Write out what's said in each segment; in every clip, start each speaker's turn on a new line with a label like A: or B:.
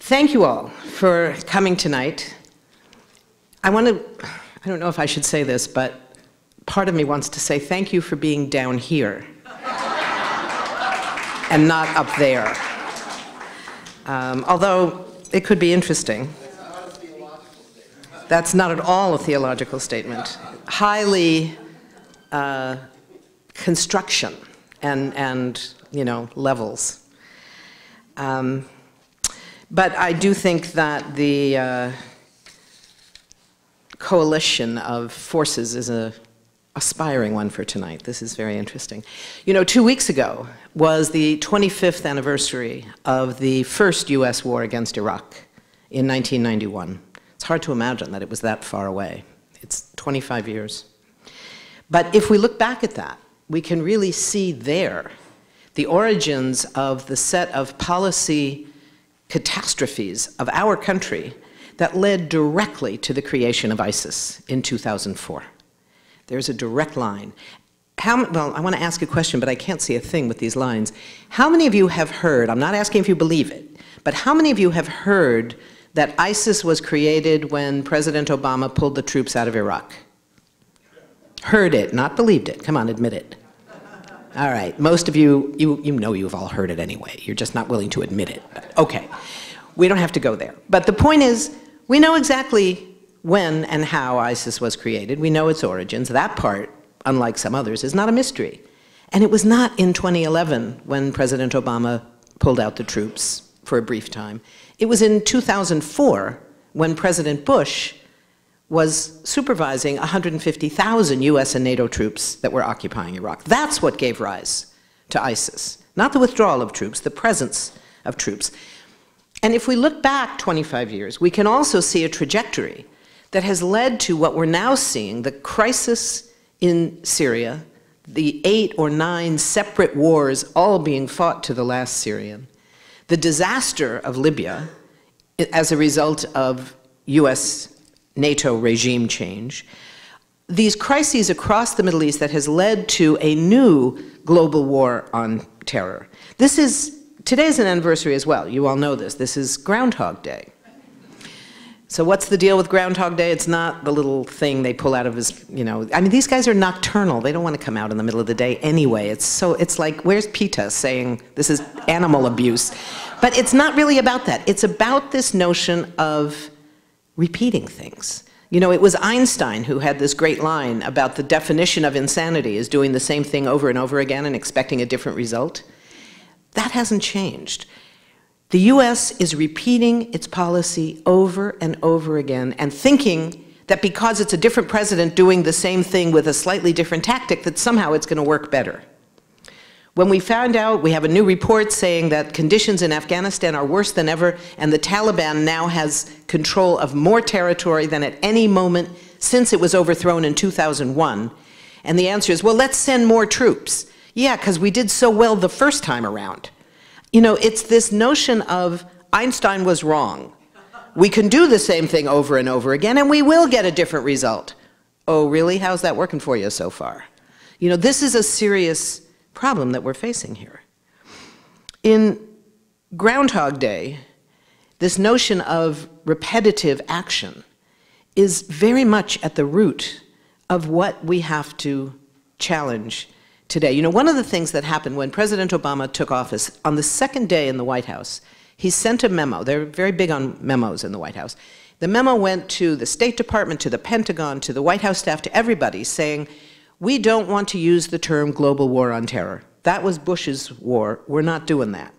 A: Thank you all for coming tonight. I don't know if I should say this, but part of me wants to say thank you for being down here and not up there. Although it could be interesting. That's not at all a theological statement. Highly construction and levels. But I do think that the coalition of forces is an aspiring one for tonight. This is very interesting. 2 weeks ago was the 25th anniversary of the first US war against Iraq in 1991. It's hard to imagine that it was that far away. It's 25 years. But if we look back at that, we can really see there the origins of the set of policy catastrophes of our country that led directly to the creation of ISIS in 2004. There's a direct line. Well, I want to ask a question, but I can't see a thing with these lines. How many of you have heard, I'm not asking if you believe it, but how many of you have heard that ISIS was created when President Obama pulled the troops out of Iraq? Heard it, not believed it. Come on, admit it. All right, most of you, you know you've all heard it anyway. You're just not willing to admit it. Okay, we don't have to go there. But the point is, we know exactly when and how ISIS was created. We know its origins. That part, unlike some others, is not a mystery. And it was not in 2011 when President Obama pulled out the troops for a brief time. It was in 2004 when President Bush was supervising 150,000 US and NATO troops that were occupying Iraq. That's what gave rise to ISIS. Not the withdrawal of troops, the presence of troops. And if we look back 25 years, we can also see a trajectory that has led to what we're now seeing, the crisis in Syria, the 8 or 9 separate wars all being fought to the last Syrian, the disaster of Libya as a result of US NATO regime change, these crises across the Middle East that has led to a new global war on terror. Today's an anniversary as well. You all know this. This is Groundhog Day. So what's the deal with Groundhog Day? It's not the little thing they pull out of his, I mean, these guys are nocturnal. They don't want to come out in the middle of the day anyway. It's like, where's PETA saying this is animal abuse? But it's not really about that. It's about this notion of repeating things. It was Einstein who had this great line about the definition of insanity is doing the same thing over and over again and expecting a different result. That hasn't changed. The US is repeating its policy over and over again and thinking that because it's a different president doing the same thing with a slightly different tactic, that somehow it's going to work better. When we found out, we have a new report saying that conditions in Afghanistan are worse than ever, and the Taliban now has control of more territory than at any moment since it was overthrown in 2001. And the answer is, well, let's send more troops. Yeah, because we did so well the first time around. It's this notion of Einstein was wrong. We can do the same thing over and over again, and we will get a different result. Oh, really? How's that working for you so far? This is a serious problem that we're facing here. In Groundhog Day, this notion of repetitive action is very much at the root of what we have to challenge today. One of the things that happened when President Obama took office, on the second day in the White House, he sent a memo. They're very big on memos in the White House. The memo went to the State Department, to the Pentagon, to the White House staff, to everybody, saying, we don't want to use the term global war on terror. That was Bush's war. We're not doing that.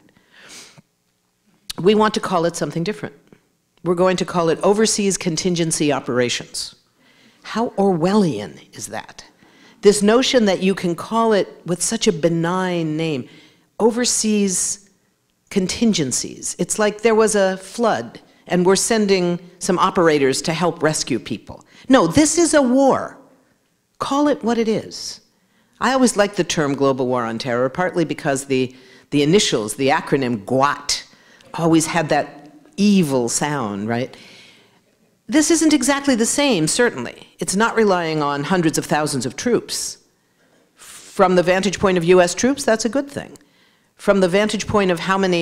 A: We want to call it something different. We're going to call it overseas contingency operations. How Orwellian is that? This notion that you can call it with such a benign name, overseas contingencies. It's like there was a flood and we're sending some operators to help rescue people. No, this is a war. Call it what it is. I always liked the term global war on terror, partly because the initials, the acronym GWAT, always had that evil sound, right? This isn't exactly the same, certainly. It's not relying on hundreds of thousands of troops. From the vantage point of US troops, that's a good thing. From the vantage point of how many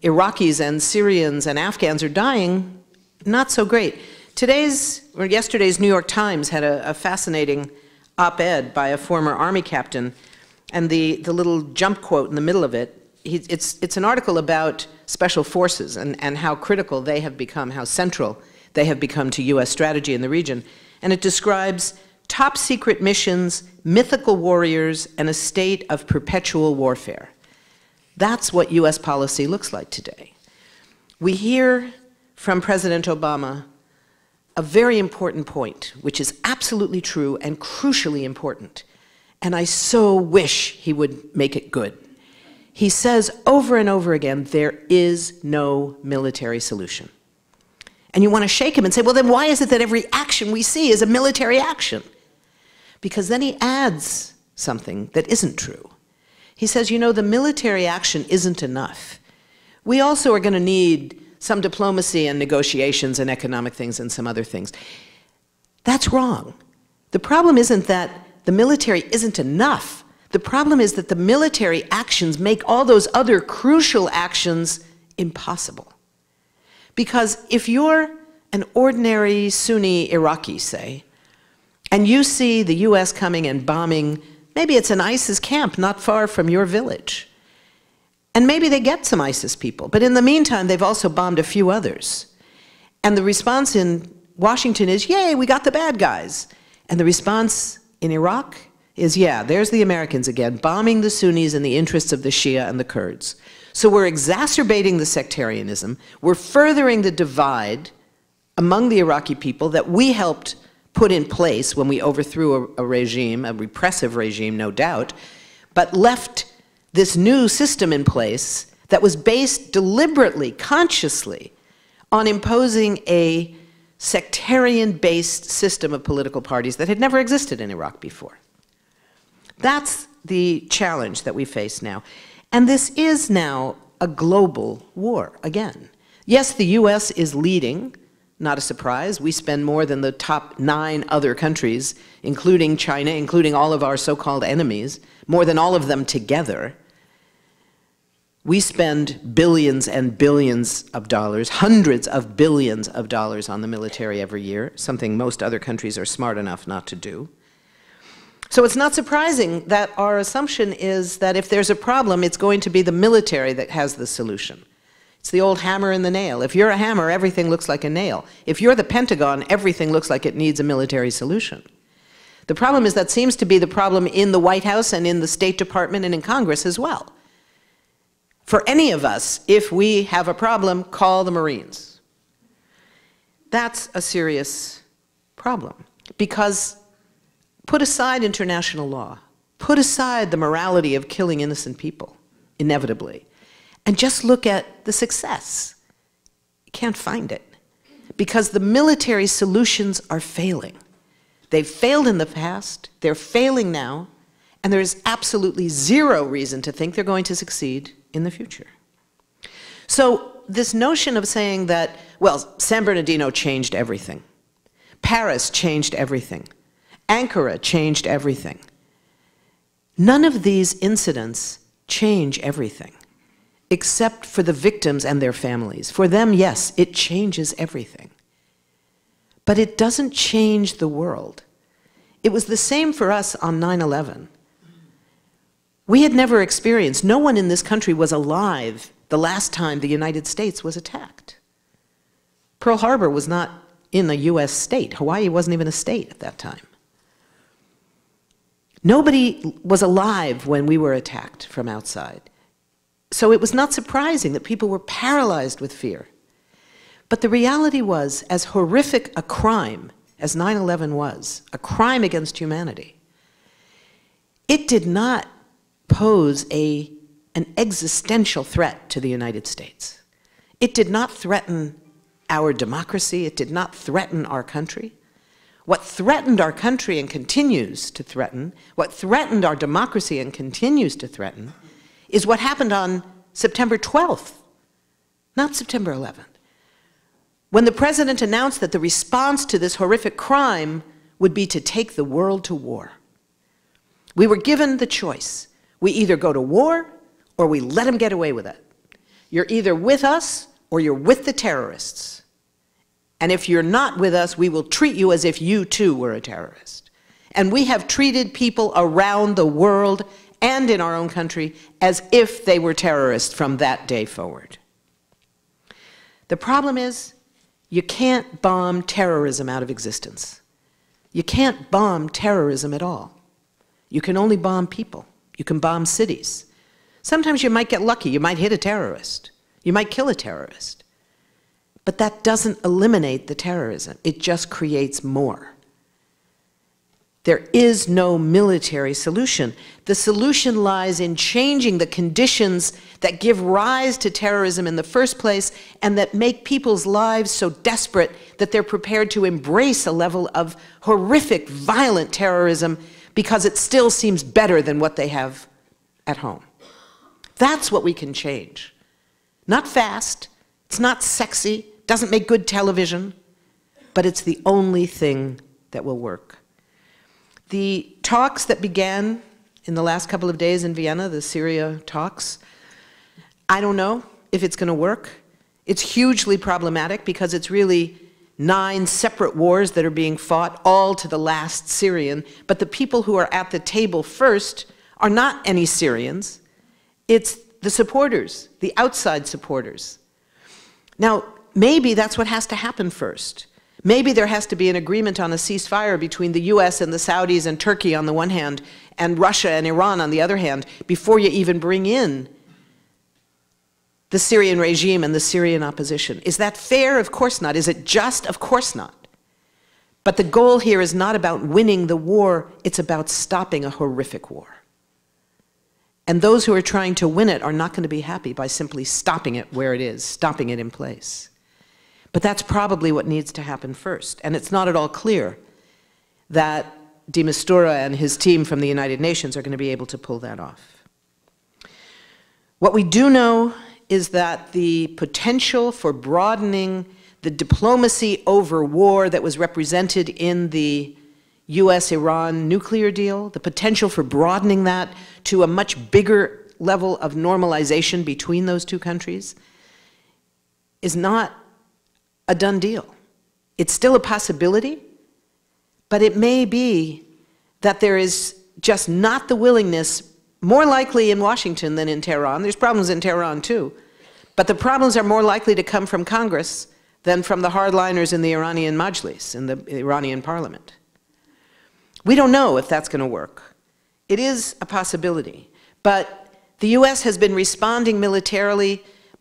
A: Iraqis and Syrians and Afghans are dying, not so great. Yesterday's New York Times had a fascinating op-ed by a former Army captain, and the little jump quote in the middle of it, it's an article about special forces and how critical they have become, how central they have become to U.S. strategy in the region. And it describes top secret missions, mythical warriors, and a state of perpetual warfare. That's what U.S. policy looks like today. We hear from President Obama a very important point, which is absolutely true and crucially important. And I so wish he would make it good. He says over and over again, there is no military solution. And you want to shake him and say, well, then why is it that every action we see is a military action? Because then he adds something that isn't true. He says, you know, the military action isn't enough. We also are going to need some diplomacy and negotiations and economic things and some other things. That's wrong. The problem isn't that the military isn't enough. The problem is that the military actions make all those other crucial actions impossible. Because if you're an ordinary Sunni Iraqi, say, and you see the US coming and bombing, maybe it's an ISIS camp not far from your village, and maybe they get some ISIS people, but in the meantime, they've also bombed a few others. And the response in Washington is, yay, we got the bad guys. And the response in Iraq is, yeah, there's the Americans again, bombing the Sunnis in the interests of the Shia and the Kurds. So we're exacerbating the sectarianism. We're furthering the divide among the Iraqi people that we helped put in place when we overthrew a regime, a repressive regime, no doubt, but left this new system in place that was based deliberately, consciously, on imposing a sectarian-based system of political parties that had never existed in Iraq before. That's the challenge that we face now. And this is now a global war again. Yes, the US is leading, not a surprise. We spend more than the top 9 other countries, including China, including all of our so-called enemies, more than all of them together. We spend billions and billions of dollars, hundreds of billions of dollars on the military every year, something most other countries are smart enough not to do. So it's not surprising that our assumption is that if there's a problem, it's going to be the military that has the solution. It's the old hammer and the nail. If you're a hammer, everything looks like a nail. If you're the Pentagon, everything looks like it needs a military solution. The problem is that seems to be the problem in the White House and in the State Department and in Congress as well. For any of us, if we have a problem, call the Marines. That's a serious problem, because put aside international law, put aside the morality of killing innocent people, inevitably, and just look at the success. You can't find it, because the military solutions are failing. They've failed in the past, they're failing now, and there is absolutely zero reason to think they're going to succeed in the future. So this notion of saying that, well, San Bernardino changed everything, Paris changed everything, Ankara changed everything. None of these incidents change everything, except for the victims and their families. For them, yes, it changes everything. But it doesn't change the world. It was the same for us on 9/11. We had never experienced, no one in this country was alive the last time the United States was attacked. Pearl Harbor was not in a US state. Hawaii wasn't even a state at that time. Nobody was alive when we were attacked from outside. So it was not surprising that people were paralyzed with fear. But the reality was, as horrific a crime as 9/11 was, a crime against humanity, it did not pose an existential threat to the United States. It did not threaten our democracy. It did not threaten our country. What threatened our country and continues to threaten, what threatened our democracy and continues to threaten, is what happened on September 12th, not September 11th. When the president announced that the response to this horrific crime would be to take the world to war. We were given the choice. We either go to war or we let them get away with it. You're either with us or you're with the terrorists. And if you're not with us, we will treat you as if you too were a terrorist. And we have treated people around the world and in our own country as if they were terrorists from that day forward. The problem is, you can't bomb terrorism out of existence. You can't bomb terrorism at all. You can only bomb people. You can bomb cities. Sometimes you might get lucky. You might hit a terrorist. You might kill a terrorist. But that doesn't eliminate the terrorism. It just creates more. There is no military solution. The solution lies in changing the conditions that give rise to terrorism in the first place and that make people's lives so desperate that they're prepared to embrace a level of horrific, violent terrorism because it still seems better than what they have at home. That's what we can change. Not fast, it's not sexy, doesn't make good television, but it's the only thing that will work. The talks that began in the last couple of days in Vienna, the Syria talks, I don't know if it's going to work. It's hugely problematic because it's really 9 separate wars that are being fought, all to the last Syrian. But the people who are at the table first are not any Syrians. It's the supporters, the outside supporters. Now, maybe that's what has to happen first. Maybe there has to be an agreement on a ceasefire between the US and the Saudis and Turkey on the one hand, and Russia and Iran on the other hand, before you even bring in the Syrian regime and the Syrian opposition. Is that fair? Of course not. Is it just? Of course not. But the goal here is not about winning the war, it's about stopping a horrific war. And those who are trying to win it are not going to be happy by simply stopping it where it is, stopping it in place. But that's probably what needs to happen first. And it's not at all clear that de Mistura and his team from the United Nations are going to be able to pull that off. What we do know is that the potential for broadening the diplomacy over war that was represented in the US-Iran nuclear deal, the potential for broadening that to a much bigger level of normalization between those two countries is not a done deal. It's still a possibility, but it may be that there is just not the willingness, more likely in Washington than in Tehran. There's problems in Tehran too, but the problems are more likely to come from Congress than from the hardliners in the Iranian Majlis, in the Iranian parliament. We don't know if that's going to work. It is a possibility, but the US has been responding militarily,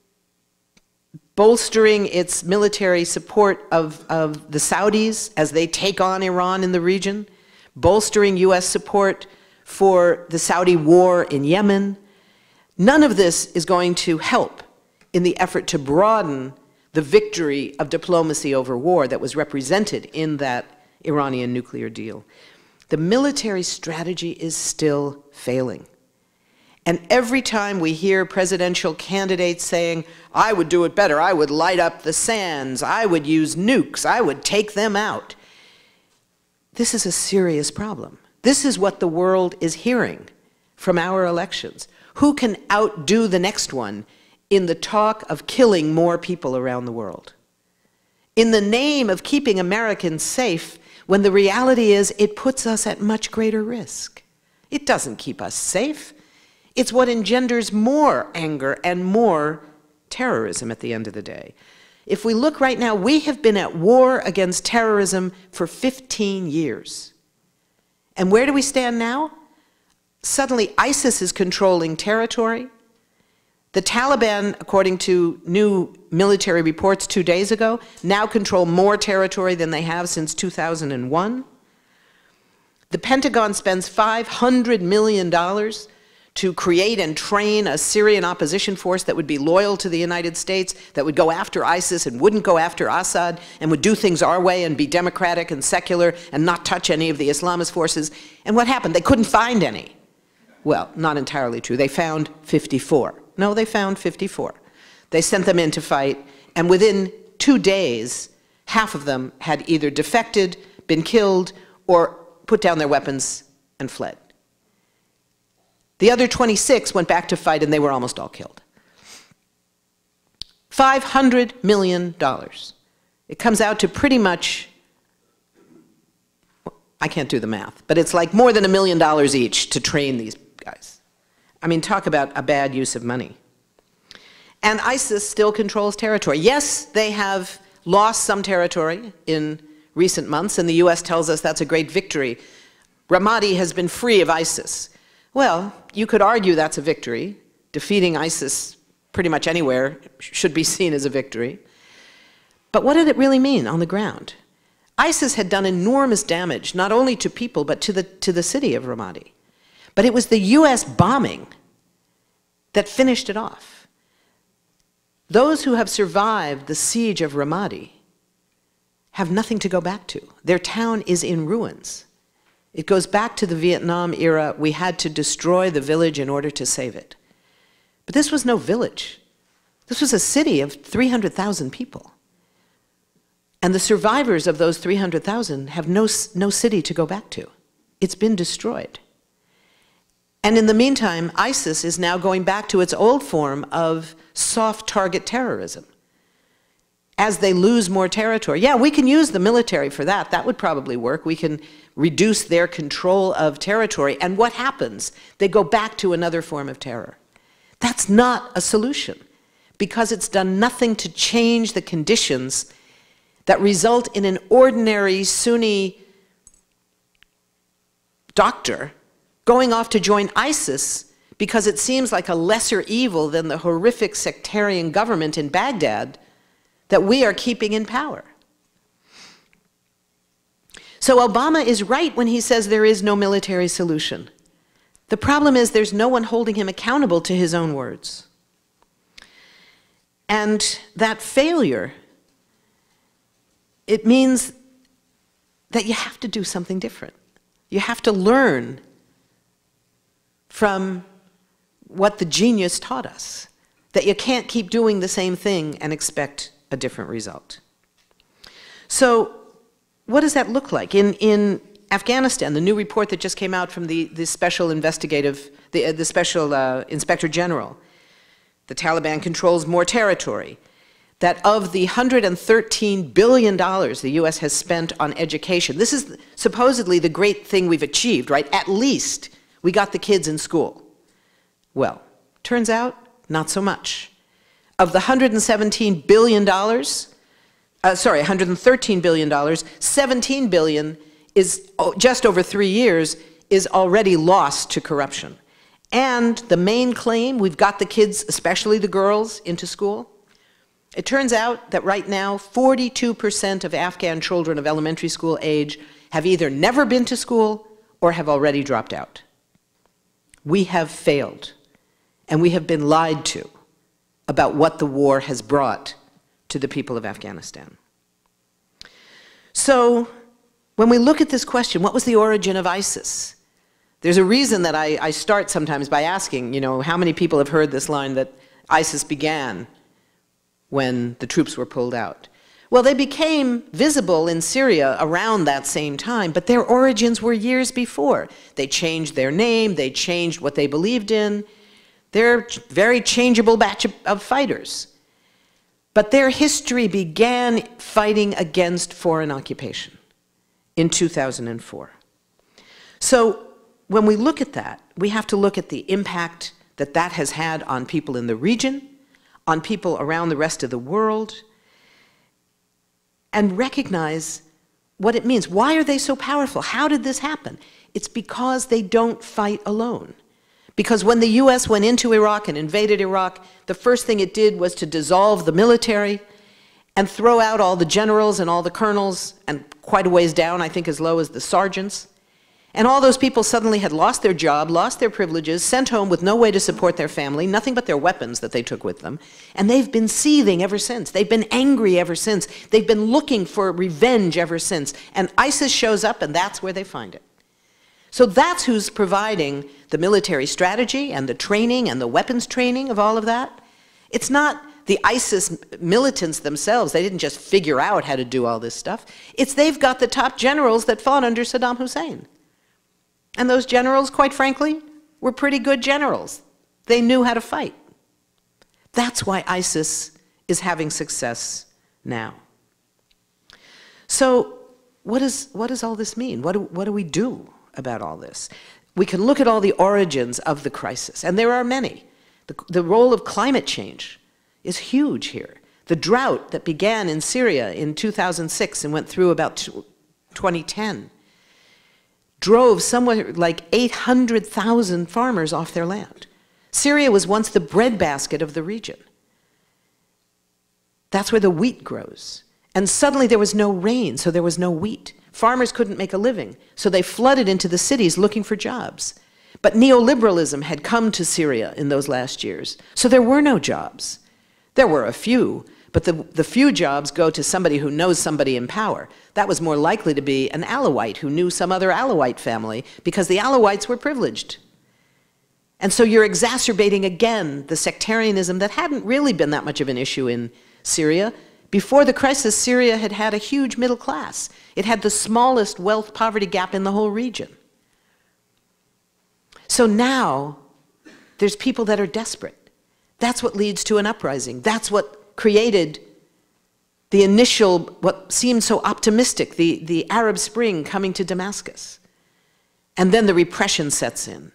A: bolstering its military support of the Saudis as they take on Iran in the region, bolstering US support for the Saudi war in Yemen. None of this is going to help in the effort to broaden the victory of diplomacy over war that was represented in that Iranian nuclear deal. The military strategy is still failing. And every time we hear presidential candidates saying, I would do it better, I would light up the sands, I would use nukes, I would take them out. This is a serious problem. This is what the world is hearing from our elections. Who can outdo the next one in the talk of killing more people around the world? In the name of keeping Americans safe, when the reality is it puts us at much greater risk. It doesn't keep us safe. It's what engenders more anger and more terrorism at the end of the day. If we look right now, we have been at war against terrorism for 15 years. And where do we stand now? Suddenly ISIS is controlling territory. The Taliban, according to new military reports 2 days ago, now control more territory than they have since 2001. The Pentagon spends $500 million to create and train a Syrian opposition force that would be loyal to the United States, that would go after ISIS and wouldn't go after Assad, and would do things our way and be democratic and secular and not touch any of the Islamist forces. And what happened? They couldn't find any. Well, not entirely true. They found 54. No, they found 54. They sent them in to fight, and within 2 days, half of them had either defected, been killed, or put down their weapons and fled. The other 26 went back to fight, and they were almost all killed. $500 million. It comes out to pretty much, I can't do the math, but it's like more than $1 million each to train these guys. I mean, talk about a bad use of money. And ISIS still controls territory. Yes, they have lost some territory in recent months, and the US tells us that's a great victory. Ramadi has been free of ISIS. Well, you could argue that's a victory. Defeating ISIS pretty much anywhere should be seen as a victory. But what did it really mean on the ground? ISIS had done enormous damage, not only to people, but to the city of Ramadi. But it was the US bombing that finished it off. Those who have survived the siege of Ramadi have nothing to go back to. Their town is in ruins. It goes back to the Vietnam era. We had to destroy the village in order to save it. But this was no village. This was a city of 300,000 people. And the survivors of those 300,000 have no city to go back to. It's been destroyed. And in the meantime, ISIS is now going back to its old form of soft target terrorism. As they lose more territory, yeah, we can use the military for that. That would probably work. We can reduce their control of territory. And what happens? They go back to another form of terror. That's not a solution, because it's done nothing to change the conditions that result in an ordinary Sunni doctor going off to join ISIS because it seems like a lesser evil than the horrific sectarian government in Baghdad that we are keeping in power. So Obama is right when he says there is no military solution. The problem is there's no one holding him accountable to his own words. And that failure, it means that you have to do something different. You have to learn from what the genius taught us, that you can't keep doing the same thing and expect a different result. So what does that look like? In Afghanistan, the new report that just came out from the special Inspector General, the Taliban controls more territory. That of the $113 billion the US has spent on education, this is supposedly the great thing we've achieved, right? At least we got the kids in school. Well, turns out, not so much. Of the $113 billion, $17 billion is, just over 3 years, is already lost to corruption. And the main claim, we've got the kids, especially the girls, into school. It turns out that right now, 42% of Afghan children of elementary school age have either never been to school or have already dropped out. We have failed, and we have been lied to about what the war has brought to the people of Afghanistan. So when we look at this question, what was the origin of ISIS? There's a reason that I start sometimes by asking, how many people have heard this line that ISIS began when the troops were pulled out? Well, they became visible in Syria around that same time, but their origins were years before. They changed their name, they changed what they believed in. They're a very changeable batch of fighters. But their history began fighting against foreign occupation in 2004. So when we look at that, we have to look at the impact that that has had on people in the region, on people around the rest of the world, and recognize what it means. Why are they so powerful? How did this happen? It's because they don't fight alone. Because when the US went into Iraq and invaded Iraq, the first thing it did was to dissolve the military and throw out all the generals and all the colonels, and quite a ways down, I think as low as the sergeants. And all those people suddenly had lost their job, lost their privileges, sent home with no way to support their family, nothing but their weapons that they took with them. And they've been seething ever since. They've been angry ever since. They've been looking for revenge ever since. And ISIS shows up, and that's where they find it. So that's who's providing the military strategy and the training and the weapons training of all of that. It's not the ISIS militants themselves. They didn't just figure out how to do all this stuff. It's they've got the top generals that fought under Saddam Hussein. And those generals, quite frankly, were pretty good generals. They knew how to fight. That's why ISIS is having success now. So what does all this mean? What do we do about all this? We can look at all the origins of the crisis, and there are many. The role of climate change is huge here. The drought that began in Syria in 2006 and went through about 2010 drove somewhere like 800,000 farmers off their land. Syria was once the breadbasket of the region. That's where the wheat grows. And suddenly there was no rain, so there was no wheat. Farmers couldn't make a living, so they flooded into the cities looking for jobs. But neoliberalism had come to Syria in those last years, so there were no jobs. There were a few, but the few jobs go to somebody who knows somebody in power. That was more likely to be an Alawite who knew some other Alawite family, because the Alawites were privileged. And so you're exacerbating again the sectarianism that hadn't really been that much of an issue in Syria. Before the crisis, Syria had had a huge middle class. It had the smallest wealth-poverty gap in the whole region. So now, there's people that are desperate. That's what leads to an uprising. That's what created the initial, what seemed so optimistic, the Arab Spring coming to Damascus. And then the repression sets in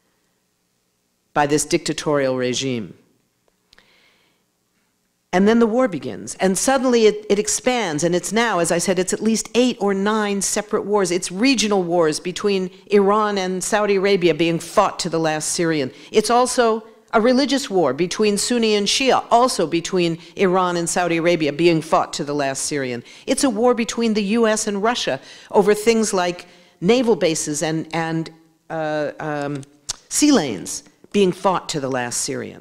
A: by this dictatorial regime. And then the war begins, and suddenly it expands, and it's now, as I said, it's at least 8 or 9 separate wars. It's regional wars between Iran and Saudi Arabia being fought to the last Syrian. It's also a religious war between Sunni and Shia, also between Iran and Saudi Arabia being fought to the last Syrian. It's a war between the US and Russia over things like naval bases and sea lanes being fought to the last Syrian.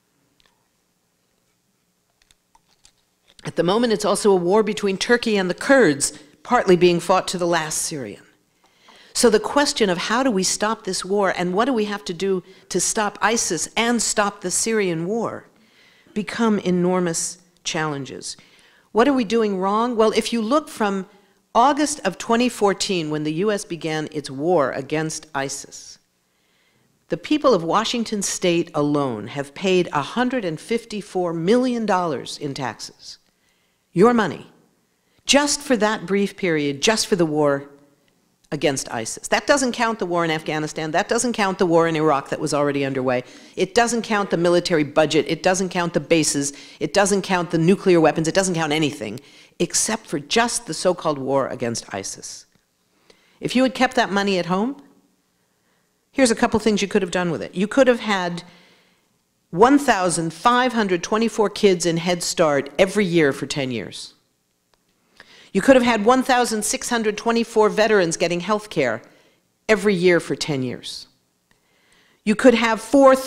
A: At the moment, it's also a war between Turkey and the Kurds, partly being fought to the last Syrian. So the question of how do we stop this war and what do we have to do to stop ISIS and stop the Syrian war become enormous challenges. What are we doing wrong? Well, if you look from August of 2014, when the US began its war against ISIS, the people of Washington state alone have paid $154 million in taxes. Your money, just for that brief period, just for the war against ISIS. That doesn't count the war in Afghanistan. That doesn't count the war in Iraq that was already underway. It doesn't count the military budget. It doesn't count the bases. It doesn't count the nuclear weapons. It doesn't count anything except for just the so-called war against ISIS. If you had kept that money at home, here's a couple things you could have done with it. You could have had 1,524 kids in Head Start every year for 10 years. You could have had 1,624 veterans getting health care every year for 10 years. You could have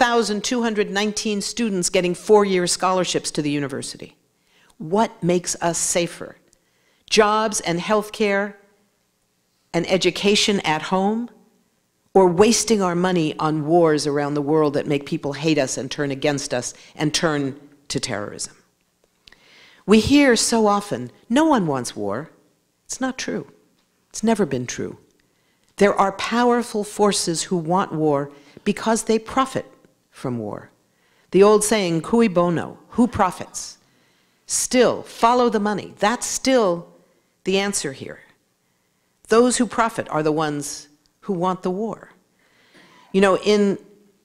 A: 4,219 students getting 4-year scholarships to the university. What makes us safer? Jobs and health care and education at home? Or wasting our money on wars around the world that make people hate us and turn against us and turn to terrorism? We hear so often, no one wants war. It's not true. It's never been true. There are powerful forces who want war because they profit from war. The old saying, cui bono, who profits? Still, follow the money. That's still the answer here. Those who profit are the ones who want the war. You know, in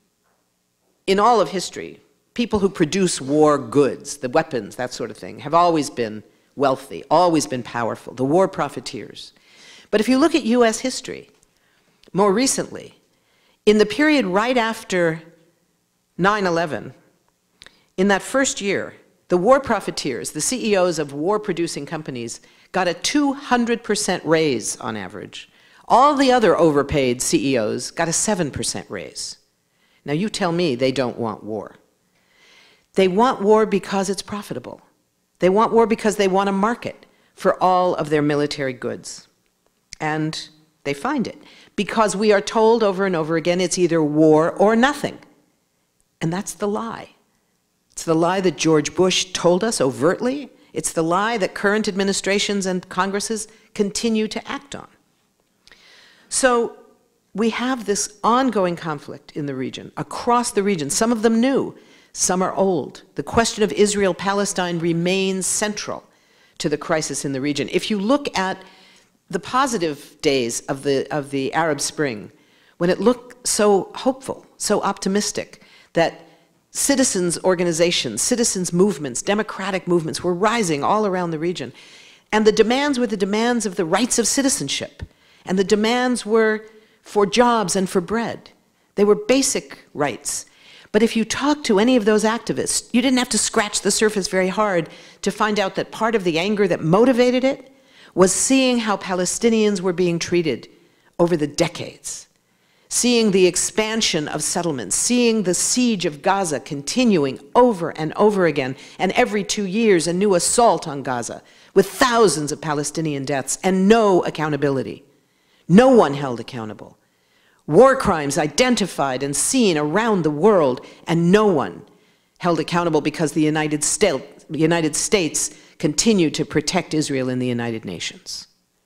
A: all of history, people who produce war goods, the weapons, that sort of thing, have always been wealthy, always been powerful, the war profiteers. But if you look at US history, more recently, in the period right after 9/11, in that first year, the war profiteers, the CEOs of war-producing companies, got a 200% raise on average. All the other overpaid CEOs got a 7% raise. Now you tell me they don't want war. They want war because it's profitable. They want war because they want a market for all of their military goods. And they find it. Because we are told over and over again it's either war or nothing. And that's the lie. It's the lie that George Bush told us overtly. It's the lie that current administrations and Congresses continue to act on. So we have this ongoing conflict in the region, across the region, some of them new, some are old. The question of Israel-Palestine remains central to the crisis in the region. If you look at the positive days of the Arab Spring, when it looked so hopeful, so optimistic, that citizens' organizations, citizens' movements, democratic movements were rising all around the region. And the demands were the demands of the rights of citizenship. And the demands were for jobs and for bread. They were basic rights. But if you talk to any of those activists, you didn't have to scratch the surface very hard to find out that part of the anger that motivated it was seeing how Palestinians were being treated over the decades. Seeing the expansion of settlements, seeing the siege of Gaza continuing over and over again, and every 2 years a new assault on Gaza, with thousands of Palestinian deaths and no accountability. No one held accountable. War crimes identified and seen around the world, and no one held accountable because the United States continued to protect Israel in the United Nations.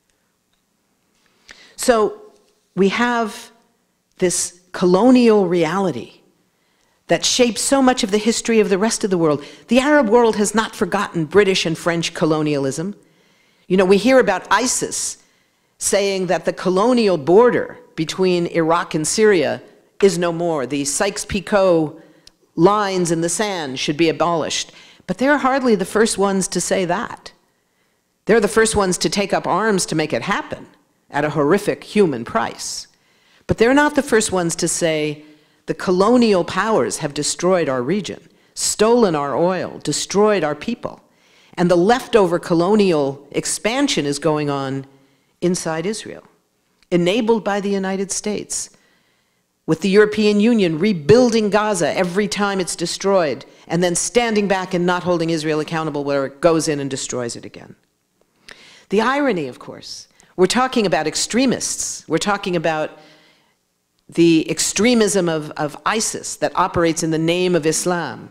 A: So we have this colonial reality that shapes so much of the history of the rest of the world. The Arab world has not forgotten British and French colonialism. You know, we hear about ISIS saying that the colonial border between Iraq and Syria is no more. The Sykes-Picot lines in the sand should be abolished. But they're hardly the first ones to say that. They're the first ones to take up arms to make it happen at a horrific human price. But they're not the first ones to say the colonial powers have destroyed our region, stolen our oil, destroyed our people. And the leftover colonial expansion is going on inside Israel, enabled by the United States, with the European Union rebuilding Gaza every time it's destroyed, and then standing back and not holding Israel accountable where it goes in and destroys it again. The irony, of course, we're talking about extremists. We're talking about the extremism of ISIS that operates in the name of Islam.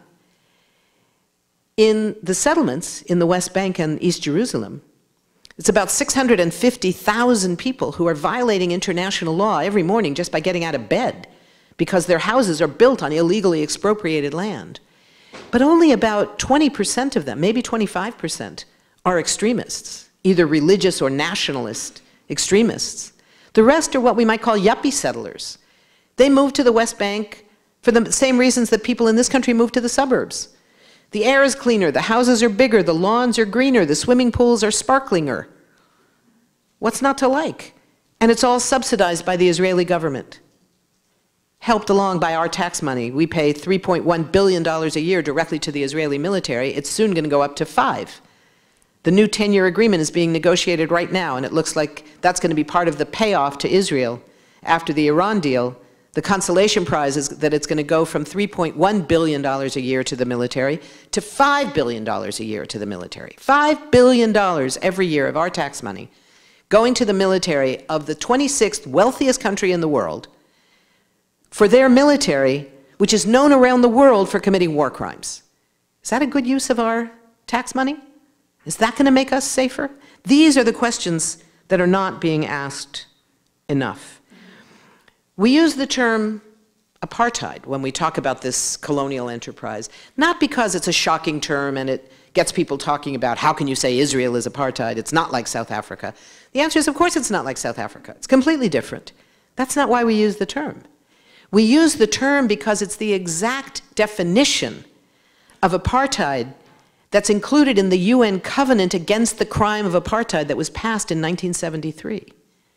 A: In the settlements in the West Bank and East Jerusalem, it's about 650,000 people who are violating international law every morning just by getting out of bed because their houses are built on illegally expropriated land. But only about 20% of them, maybe 25%, are extremists, either religious or nationalist extremists. The rest are what we might call yuppie settlers. They moved to the West Bank for the same reasons that people in this country moved to the suburbs. The air is cleaner, the houses are bigger, the lawns are greener, the swimming pools are sparklinger. What's not to like? And it's all subsidized by the Israeli government, helped along by our tax money. We pay $3.1 billion a year directly to the Israeli military. It's soon going to go up to $5 billion. The new 10-year agreement is being negotiated right now, and it looks like that's going to be part of the payoff to Israel after the Iran deal. The consolation prize is that it's going to go from $3.1 billion a year to the military to $5 billion a year to the military. $5 billion every year of our tax money going to the military of the 26th wealthiest country in the world for their military, which is known around the world for committing war crimes. Is that a good use of our tax money? Is that going to make us safer? These are the questions that are not being asked enough. We use the term apartheid when we talk about this colonial enterprise, not because it's a shocking term and it gets people talking about how can you say Israel is apartheid, it's not like South Africa. The answer is, of course it's not like South Africa. It's completely different. That's not why we use the term. We use the term because it's the exact definition of apartheid that's included in the UN Covenant Against the Crime of Apartheid that was passed in 1973.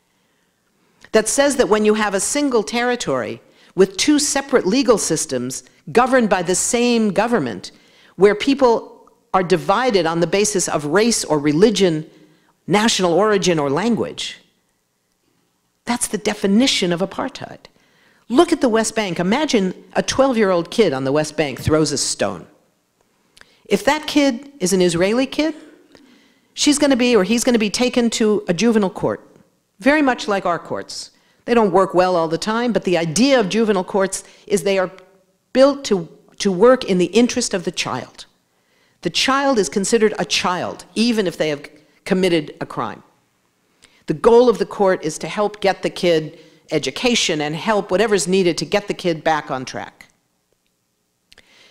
A: That says that when you have a single territory with two separate legal systems governed by the same government, where people are divided on the basis of race or religion, national origin or language, that's the definition of apartheid. Look at the West Bank. Imagine a 12-year-old kid on the West Bank throws a stone. If that kid is an Israeli kid, she's going to be, or he's going to be taken to a juvenile court. Very much like our courts. They don't work well all the time, but the idea of juvenile courts is they are built to work in the interest of the child. The child is considered a child, even if they have committed a crime. The goal of the court is to help get the kid education and help whatever's needed to get the kid back on track.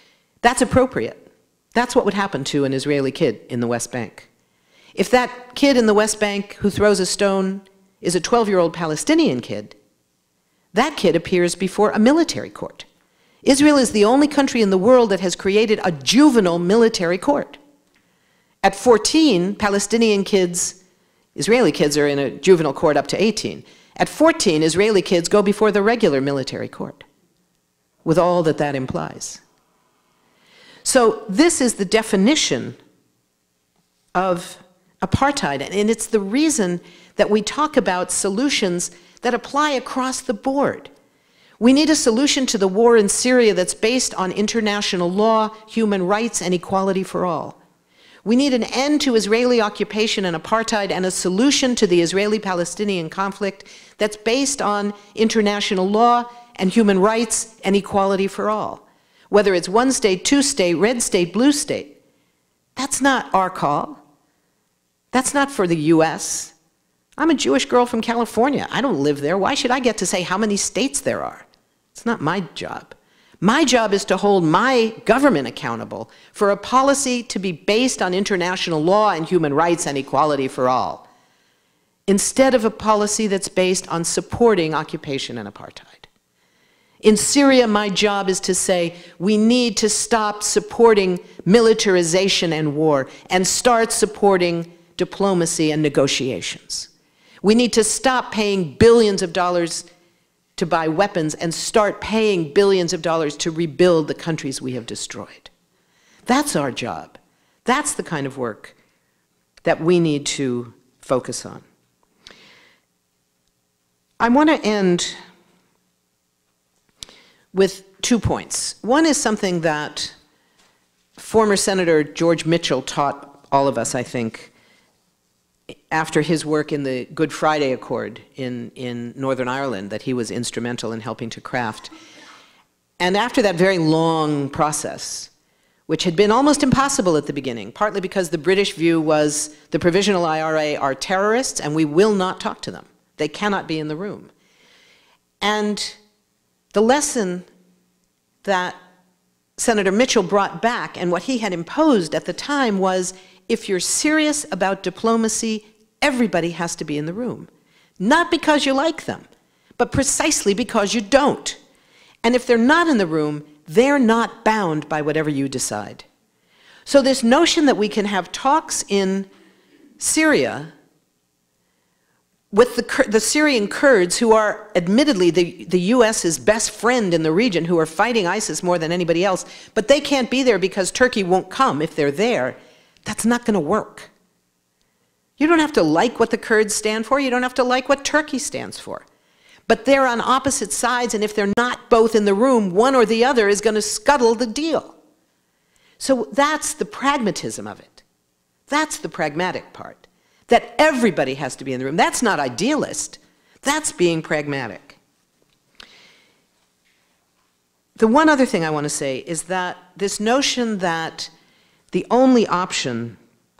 A: That's appropriate. That's what would happen to an Israeli kid in the West Bank. If that kid in the West Bank who throws a stone is a 12-year-old Palestinian kid, that kid appears before a military court. Israel is the only country in the world that has created a juvenile military court. At 14, Palestinian kids, Israeli kids are in a juvenile court up to 18. At 14, Israeli kids go before the regular military court, with all that that implies. So this is the definition of apartheid, and it's the reason that we talk about solutions that apply across the board. We need a solution to the war in Syria that's based on international law, human rights, and equality for all. We need an end to Israeli occupation and apartheid and a solution to the Israeli-Palestinian conflict that's based on international law and human rights and equality for all. Whether it's one state, two state, red state, blue state, that's not our call. That's not for the US. I'm a Jewish girl from California. I don't live there. Why should I get to say how many states there are? It's not my job. My job is to hold my government accountable for a policy to be based on international law and human rights and equality for all, instead of a policy that's based on supporting occupation and apartheid. In Syria, my job is to say we need to stop supporting militarization and war and start supporting diplomacy and negotiations. We need to stop paying billions of dollars to buy weapons and start paying billions of dollars to rebuild the countries we have destroyed. That's our job. That's the kind of work that we need to focus on. I want to end with 2 points. One is something that former Senator George Mitchell taught all of us, I think, after his work in the Good Friday Accord in Northern Ireland that he was instrumental in helping to craft. And after that very long process, which had been almost impossible at the beginning, partly because the British view was the Provisional IRA are terrorists and we will not talk to them. They cannot be in the room. And the lesson that Senator Mitchell brought back and what he had imposed at the time was, if you're serious about diplomacy, everybody has to be in the room. Not because you like them, but precisely because you don't. And if they're not in the room, they're not bound by whatever you decide. So this notion that we can have talks in Syria with the Syrian Kurds, who are admittedly the US's best friend in the region, who are fighting ISIS more than anybody else, but they can't be there because Turkey won't come if they're there, that's not going to work. You don't have to like what the Kurds stand for. You don't have to like what Turkey stands for. But they're on opposite sides, and if they're not both in the room, one or the other is going to scuttle the deal. So that's the pragmatism of it. That's the pragmatic part. That everybody has to be in the room. That's not idealist. That's being pragmatic. The one other thing I want to say is that this notion that the only option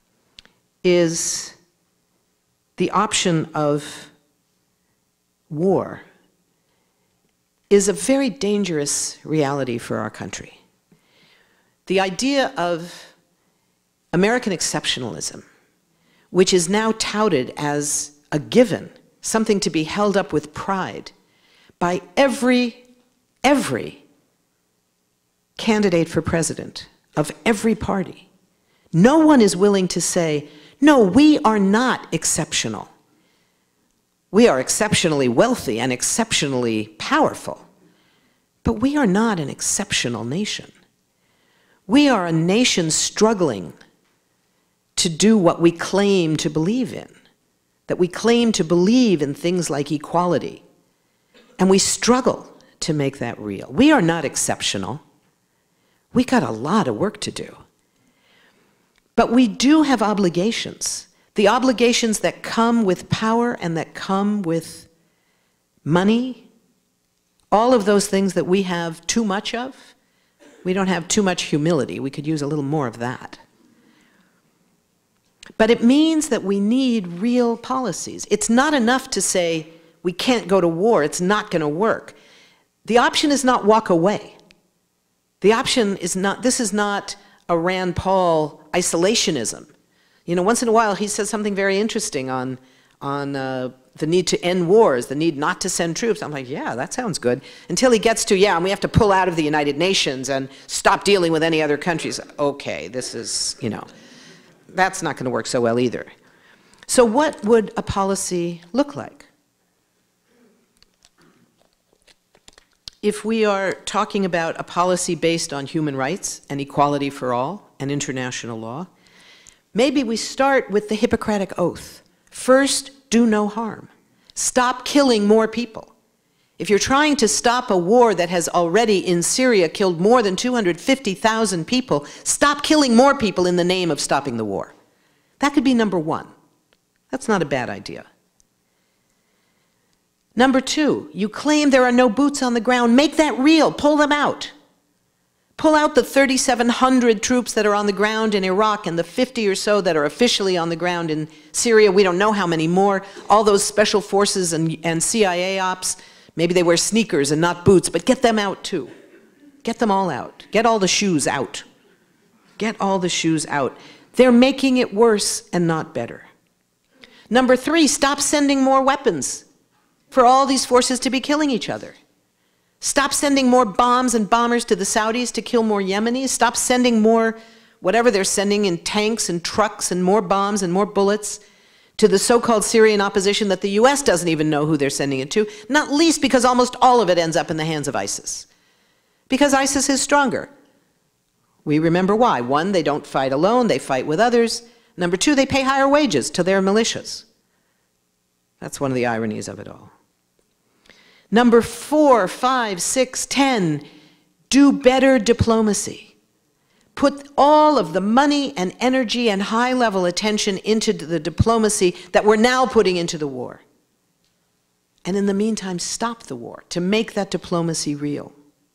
A: is the option of war is a very dangerous reality for our country. The idea of American exceptionalism, which is now touted as a given, something to be held up with pride by every candidate for president of every party. No one is willing to say, no, we are not exceptional. We are exceptionally wealthy and exceptionally powerful, but we are not an exceptional nation. We are a nation struggling to do what we claim to believe in, that we claim to believe in things like equality, and we struggle to make that real. We are not exceptional. We got a lot of work to do. But we do have obligations, the obligations that come with power and that come with money, all of those things that we have too much of. We don't have too much humility. We could use a little more of that. But it means that we need real policies. It's not enough to say, we can't go to war, it's not going to work. The option is not walk away. The option is not, this is not a Rand Paul isolationism. You know, once in a while he says something very interesting on the need to end wars, the need not to send troops. I'm like, yeah, that sounds good. Until he gets to, yeah, and we have to pull out of the United Nations and stop dealing with any other countries. Okay, this is, you know, that's not going to work so well either. So what would a policy look like? If we are talking about a policy based on human rights and equality for all and international law, maybe we start with the Hippocratic Oath. First, do no harm. Stop killing more people. If you're trying to stop a war that has already in Syria killed more than 250,000 people, stop killing more people in the name of stopping the war. That could be number one. That's not a bad idea. Number two, you claim there are no boots on the ground. Make that real. Pull them out. Pull out the 3,700 troops that are on the ground in Iraq and the 50 or so that are officially on the ground in Syria. We don't know how many more. All those special forces and CIA ops, maybe they wear sneakers and not boots, but get them out too. Get them all out. Get all the shoes out. Get all the shoes out. They're making it worse and not better. Number three, stop sending more weapons for all these forces to be killing each other. Stop sending more bombs and bombers to the Saudis to kill more Yemenis. Stop sending more, whatever they're sending in tanks and trucks and more bombs and more bullets to the so-called Syrian opposition that the US doesn't even know who they're sending it to, not least because almost all of it ends up in the hands of ISIS. Because ISIS is stronger. We remember why. One, they don't fight alone, they fight with others. Number two, they pay higher wages to their militias. That's one of the ironies of it all. Number 4, 5, 6, 10, do better diplomacy. Put all of the money and energy and high-level attention into the diplomacy that we're now putting into the war. And in the meantime, stop the war to make that diplomacy real.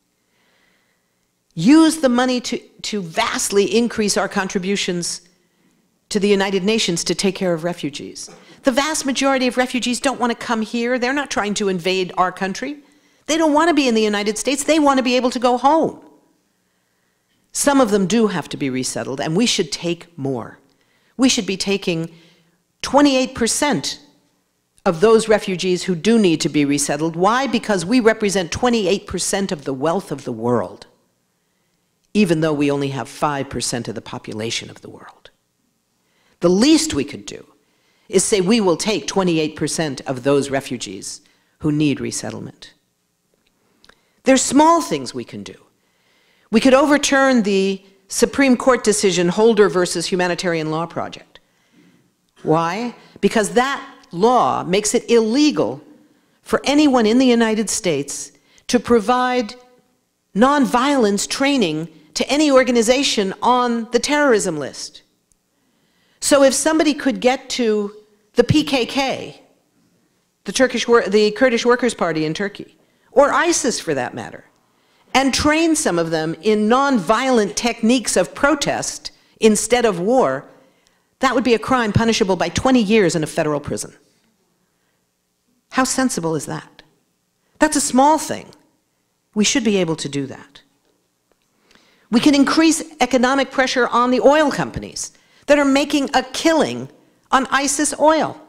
A: Use the money to vastly increase our contributions to the United Nations to take care of refugees. The vast majority of refugees don't want to come here. They're not trying to invade our country. They don't want to be in the United States. They want to be able to go home. Some of them do have to be resettled, and we should take more. We should be taking 28% of those refugees who do need to be resettled. Why? Because we represent 28% of the wealth of the world, even though we only have 5% of the population of the world. The least we could do is say we will take 28% of those refugees who need resettlement. There's small things we can do. We could overturn the Supreme Court decision Holder versus Humanitarian Law Project. Why? Because that law makes it illegal for anyone in the United States to provide nonviolence training to any organization on the terrorism list. So if somebody could get to the PKK, the Kurdish Workers' Party in Turkey, or ISIS for that matter, and train some of them in nonviolent techniques of protest instead of war, that would be a crime punishable by 20 years in a federal prison. How sensible is that? That's a small thing. We should be able to do that. We can increase economic pressure on the oil companies that are making a killing on ISIS oil.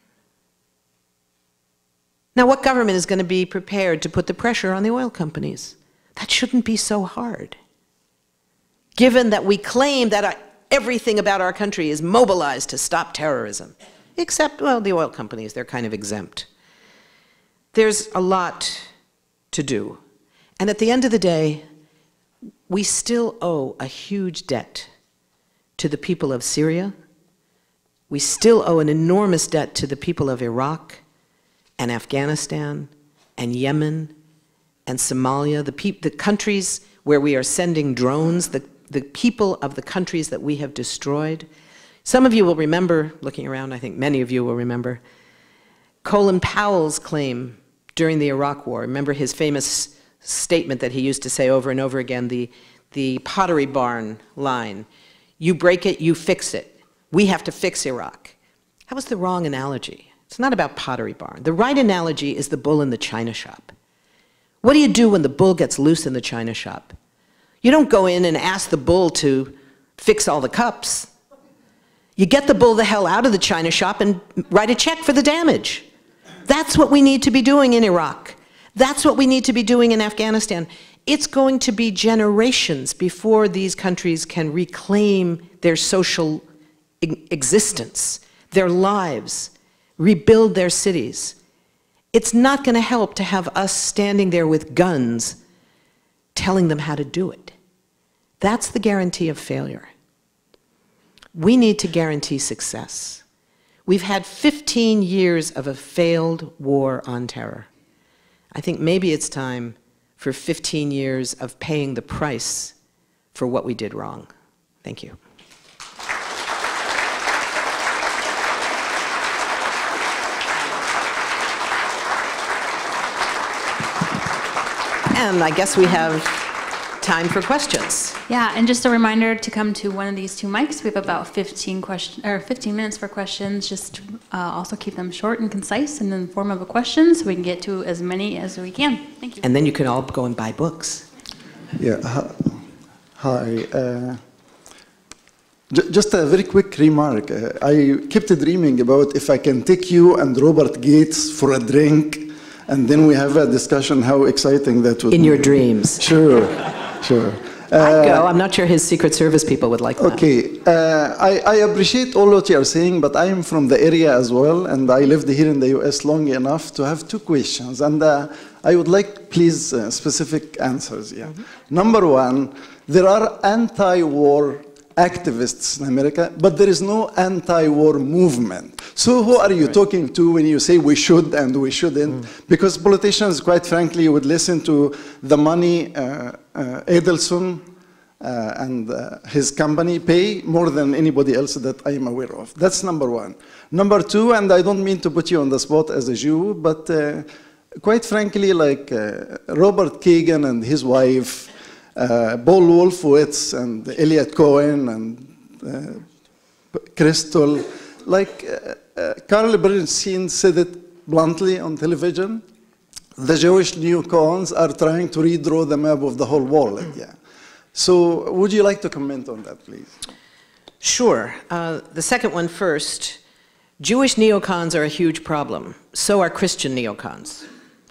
A: Now, what government is going to be prepared to put the pressure on the oil companies? That shouldn't be so hard. Given that we claim that everything about our country is mobilized to stop terrorism, except, well, the oil companies, they're kind of exempt. There's a lot to do. And at the end of the day, we still owe a huge debt to the people of Syria. We still owe an enormous debt to the people of Iraq and Afghanistan and Yemen and Somalia, the countries where we are sending drones, the people of the countries that we have destroyed. Some of you will remember, looking around, I think many of you will remember, Colin Powell's claim during the Iraq War. Remember his famous statement that he used to say over and over again, the Pottery Barn line. You break it, you fix it. We have to fix Iraq. That was the wrong analogy. It's not about Pottery Barn. The right analogy is the bull in the china shop. What do you do when the bull gets loose in the china shop? You don't go in and ask the bull to fix all the cups. You get the bull the hell out of the china shop and write a check for the damage. That's what we need to be doing in Iraq. That's what we need to be doing in Afghanistan. It's going to be generations before these countries can reclaim their social existence, their lives, rebuild their cities. It's not going to help to have us standing there with guns telling them how to do it. That's the guarantee of failure. We need to guarantee success. We've had 15 years of a failed war on terror. I think maybe it's time for 15 years of paying the price for what we did wrong. Thank you. And I guess we have time for questions.
B: Yeah, and just a reminder to come to one of these two mics. We have about 15 minutes for questions. Just also keep them short and concise and in the form of a question so we can get to as many as we can. Thank you.
A: And then you can all go and buy books.
C: Yeah, hi. Just a very quick remark. I kept dreaming about if I can take you and Robert Gates for a drink, and then we have a discussion how exciting that would be.
A: In your dreams.
C: Sure, sure.
A: I'd go. I'm not sure his Secret Service people would like that.
C: Okay. I appreciate all what you are saying, but I am from the area as well, and I lived here in the US long enough to have two questions. And I would like, please, specific answers. Yeah. Number one, there are anti-war activists in America, but there is no anti-war movement. So who are you talking to when you say we should and we shouldn't? Because politicians, quite frankly, would listen to the money Adelson and his company pay more than anybody else that I am aware of. That's number one. Number two, and I don't mean to put you on the spot as a Jew, but quite frankly, like Robert Kagan and his wife, Paul Wolfowitz and Elliot Cohen and Crystal, like Carl Bernstein said it bluntly on television, the Jewish neocons are trying to redraw the map of the whole world. Yeah. So would you like to comment on that, please?
A: Sure. The second one first. Jewish neocons are a huge problem. So are Christian neocons.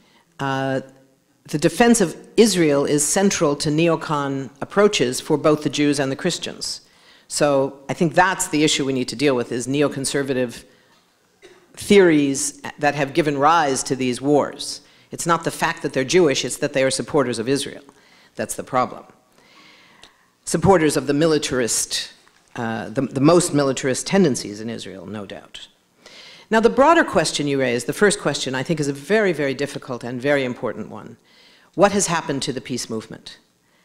A: The defense of Israel is central to neocon approaches for both the Jews and the Christians. So I think that's the issue we need to deal with, is neoconservative theories that have given rise to these wars. It's not the fact that they're Jewish, it's that they are supporters of Israel. That's the problem. Supporters of the militarist, the most militarist tendencies in Israel, no doubt. Now, the broader question you raised, the first question, I think is a very, very difficult and very important one. What has happened to the peace movement?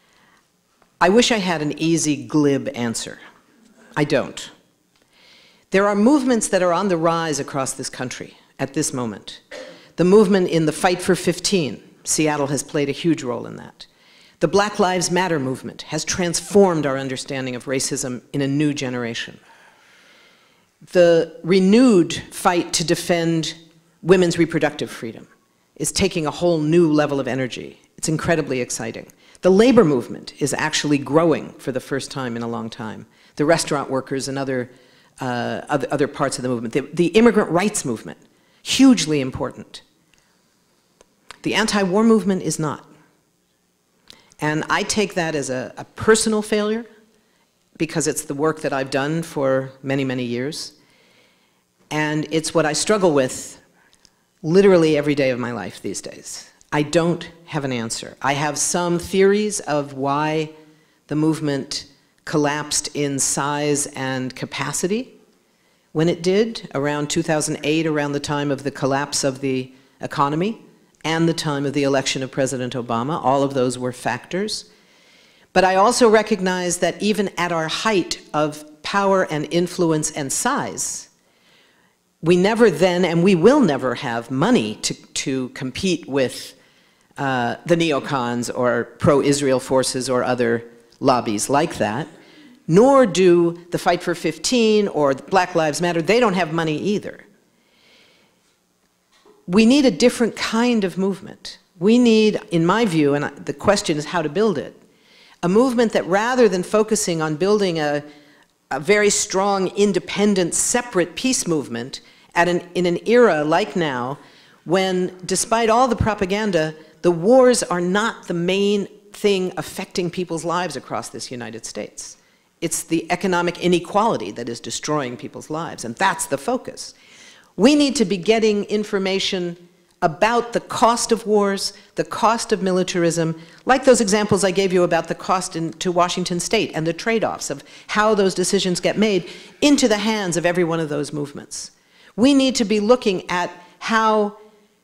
A: I wish I had an easy, glib answer. I don't. There are movements that are on the rise across this country at this moment. The movement in the Fight for 15, Seattle has played a huge role in that. The Black Lives Matter movement has transformed our understanding of racism in a new generation. The renewed fight to defend women's reproductive freedom is taking a whole new level of energy. It's incredibly exciting. The labor movement is actually growing for the first time in a long time. The restaurant workers and other parts of the movement. The immigrant rights movement, hugely important. The anti-war movement is not. And I take that as a personal failure, because it's the work that I've done for many, many years. And it's what I struggle with literally every day of my life these days. I don't have an answer. I have some theories of why the movement collapsed in size and capacity when it did, around 2008, around the time of the collapse of the economy and the time of the election of President Obama. All of those were factors. But I also recognize that even at our height of power and influence and size, we never then, and we will never have money to compete with the neocons or pro-Israel forces or other lobbies like that, nor do the Fight for 15 or Black Lives Matter. They don't have money either. We need a different kind of movement. We need, in my view, and the question is how to build it, a movement that rather than focusing on building a very strong, independent, separate peace movement in an era like now, when, despite all the propaganda, the wars are not the main thing affecting people's lives across this United States. It's the economic inequality that is destroying people's lives, and that's the focus. We need to be getting information about the cost of wars, the cost of militarism, like those examples I gave you about the cost to Washington State and the trade-offs of how those decisions get made into the hands of every one of those movements. We need to be looking at how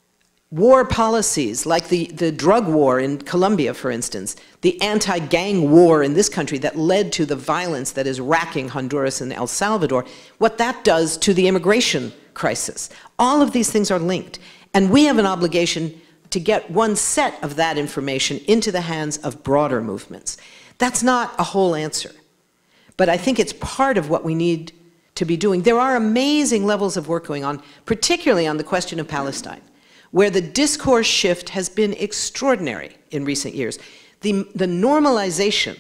A: war policies, like the drug war in Colombia, for instance, the anti-gang war in this country that led to the violence that is racking Honduras and El Salvador, what that does to the immigration crisis. All of these things are linked. And we have an obligation to get one set of that information into the hands of broader movements. That's not a whole answer, but I think it's part of what we need to be doing. There are amazing levels of work going on, particularly on the question of Palestine, where the discourse shift has been extraordinary in recent years. The normalization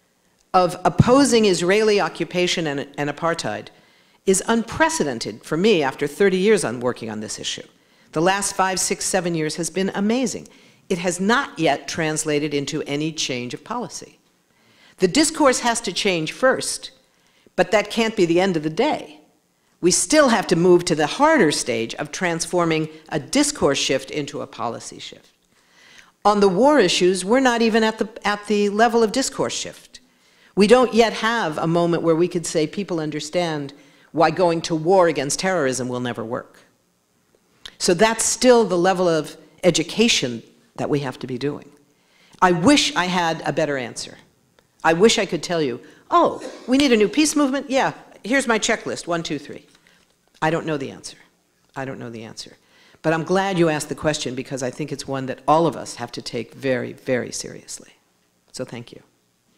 A: of opposing Israeli occupation and apartheid is unprecedented for me after 30 years on working on this issue. The last 5, 6, 7 years has been amazing. It has not yet translated into any change of policy. The discourse has to change first, but that can't be the end of the day. We still have to move to the harder stage of transforming a discourse shift into a policy shift. On the war issues, we're not even at the level of discourse shift. We don't yet have a moment where we could say people understand why going to war against terrorism will never work. So that's still the level of education that we have to be doing. I wish I had a better answer. I wish I could tell you, oh, we need a new peace movement? Yeah, here's my checklist, 1, 2, 3. I don't know the answer. I don't know the answer. But I'm glad you asked the question because I think it's one that all of us have to take very, very seriously. So thank you.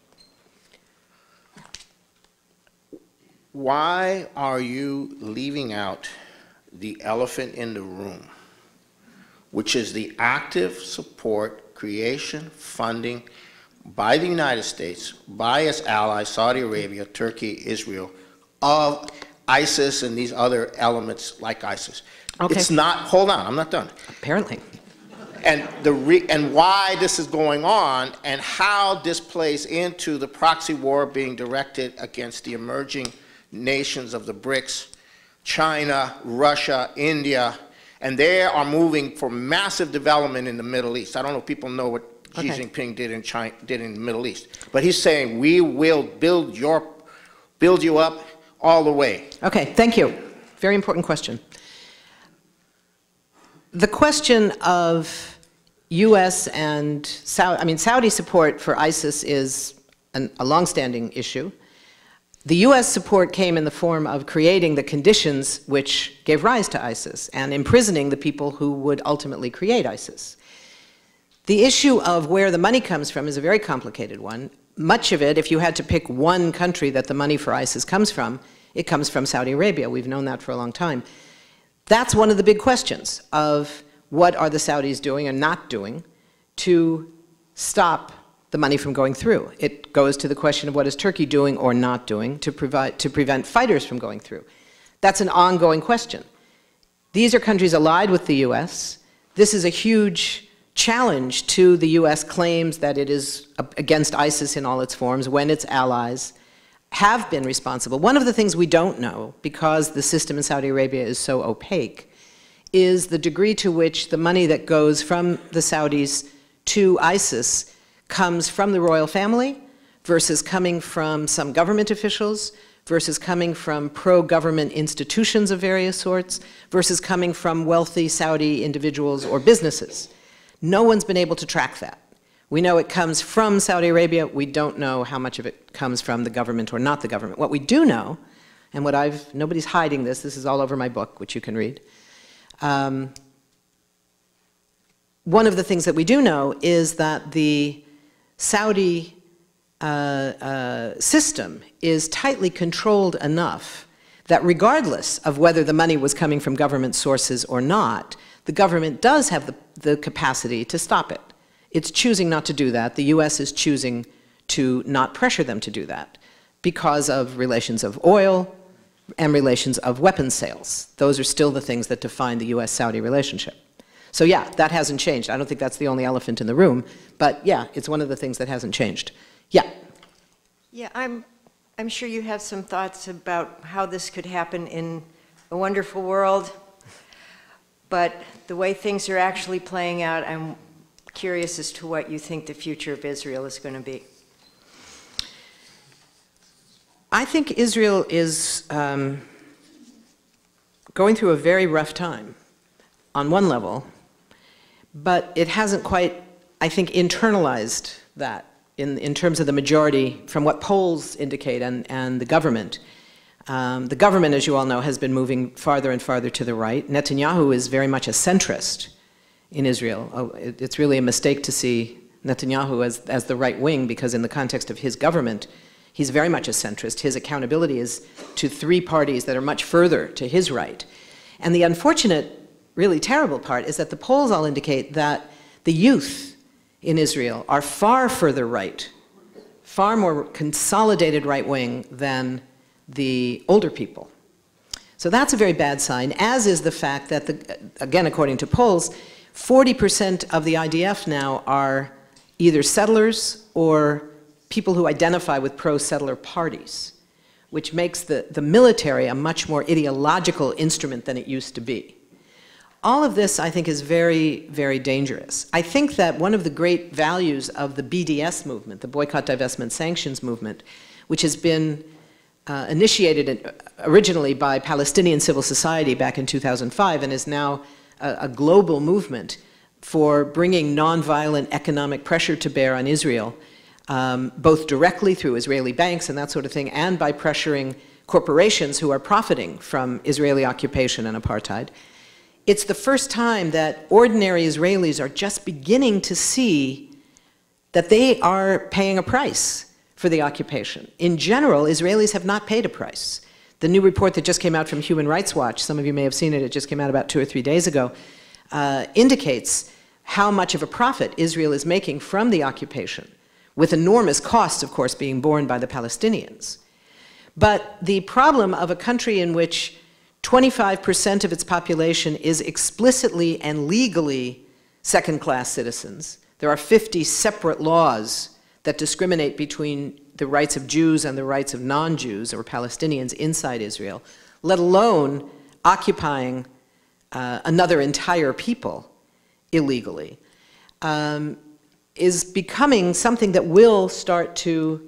D: Why are you leaving out the elephant in the room, which is the active support, creation, funding by the United States, by its allies, Saudi Arabia, Turkey, Israel, of ISIS and these other elements like ISIS? Okay. It's not, hold on, I'm not done.
A: Apparently.
D: And why this is going on and how this plays into the proxy war being directed against the emerging nations of the BRICS, China, Russia, India, and they are moving for massive development in the Middle East. I don't know if people know what Xi Jinping did in China, did in the Middle East, but he's saying we will build you up all the way.
A: Okay, thank you. Very important question. The question of U.S. and Saudi support for ISIS is a longstanding issue. The U.S. support came in the form of creating the conditions which gave rise to ISIS and imprisoning the people who would ultimately create ISIS. The issue of where the money comes from is a very complicated one. Much of it, if you had to pick one country that the money for ISIS comes from, it comes from Saudi Arabia. We've known that for a long time. That's one of the big questions of what are the Saudis doing and not doing to stop the money from going through. It goes to the question of what is Turkey doing or not doing to prevent fighters from going through. That's an ongoing question. These are countries allied with the US. This is a huge challenge to the US claims that it is against ISIS in all its forms when its allies have been responsible. One of the things we don't know, because the system in Saudi Arabia is so opaque, is the degree to which the money that goes from the Saudis to ISIS comes from the royal family versus coming from some government officials versus coming from pro-government institutions of various sorts versus coming from wealthy Saudi individuals or businesses. No one's been able to track that. We know it comes from Saudi Arabia. We don't know how much of it comes from the government or not the government. What we do know, and nobody's hiding this is all over my book, which you can read. One of the things that we do know is that the Saudi system is tightly controlled enough that regardless of whether the money was coming from government sources or not, the government does have the capacity to stop it. It's choosing not to do that. The US is choosing to not pressure them to do that because of relations of oil and relations of weapons sales. Those are still the things that define the US-Saudi relationship. So yeah, that hasn't changed. I don't think that's the only elephant in the room, but yeah, it's one of the things that hasn't changed. Yeah.
E: Yeah, I'm sure you have some thoughts about how this could happen in a wonderful world, but the way things are actually playing out, I'm curious as to what you think the future of Israel is going to be.
A: I think Israel is going through a very rough time on one level, but it hasn't quite, I think, internalized that in terms of the majority from what polls indicate and the government. The government, as you all know, has been moving farther and farther to the right. Netanyahu is very much a centrist in Israel. It's really a mistake to see Netanyahu as the right wing, because in the context of his government, he's very much a centrist. His accountability is to three parties that are much further to his right. And the unfortunate, really terrible part is that the polls all indicate that the youth in Israel are far further right, far more consolidated right wing than the older people. So that's a very bad sign, as is the fact that, again, according to polls, 40% of the IDF now are either settlers or people who identify with pro-settler parties, which makes the military a much more ideological instrument than it used to be. All of this, I think, is very, very dangerous. I think that one of the great values of the BDS movement, the Boycott, Divestment, Sanctions movement, which has been initiated originally by Palestinian civil society back in 2005 and is now a global movement for bringing nonviolent economic pressure to bear on Israel, both directly through Israeli banks and that sort of thing, and by pressuring corporations who are profiting from Israeli occupation and apartheid. It's the first time that ordinary Israelis are just beginning to see that they are paying a price for the occupation. In general, Israelis have not paid a price. The new report that just came out from Human Rights Watch, some of you may have seen it, it just came out about 2 or 3 days ago, indicates how much of a profit Israel is making from the occupation, with enormous costs, of course, being borne by the Palestinians. But the problem of a country in which 25% of its population is explicitly and legally second-class citizens, there are 50 separate laws that discriminate between the rights of Jews and the rights of non-Jews or Palestinians inside Israel, let alone occupying another entire people illegally, is becoming something that will start to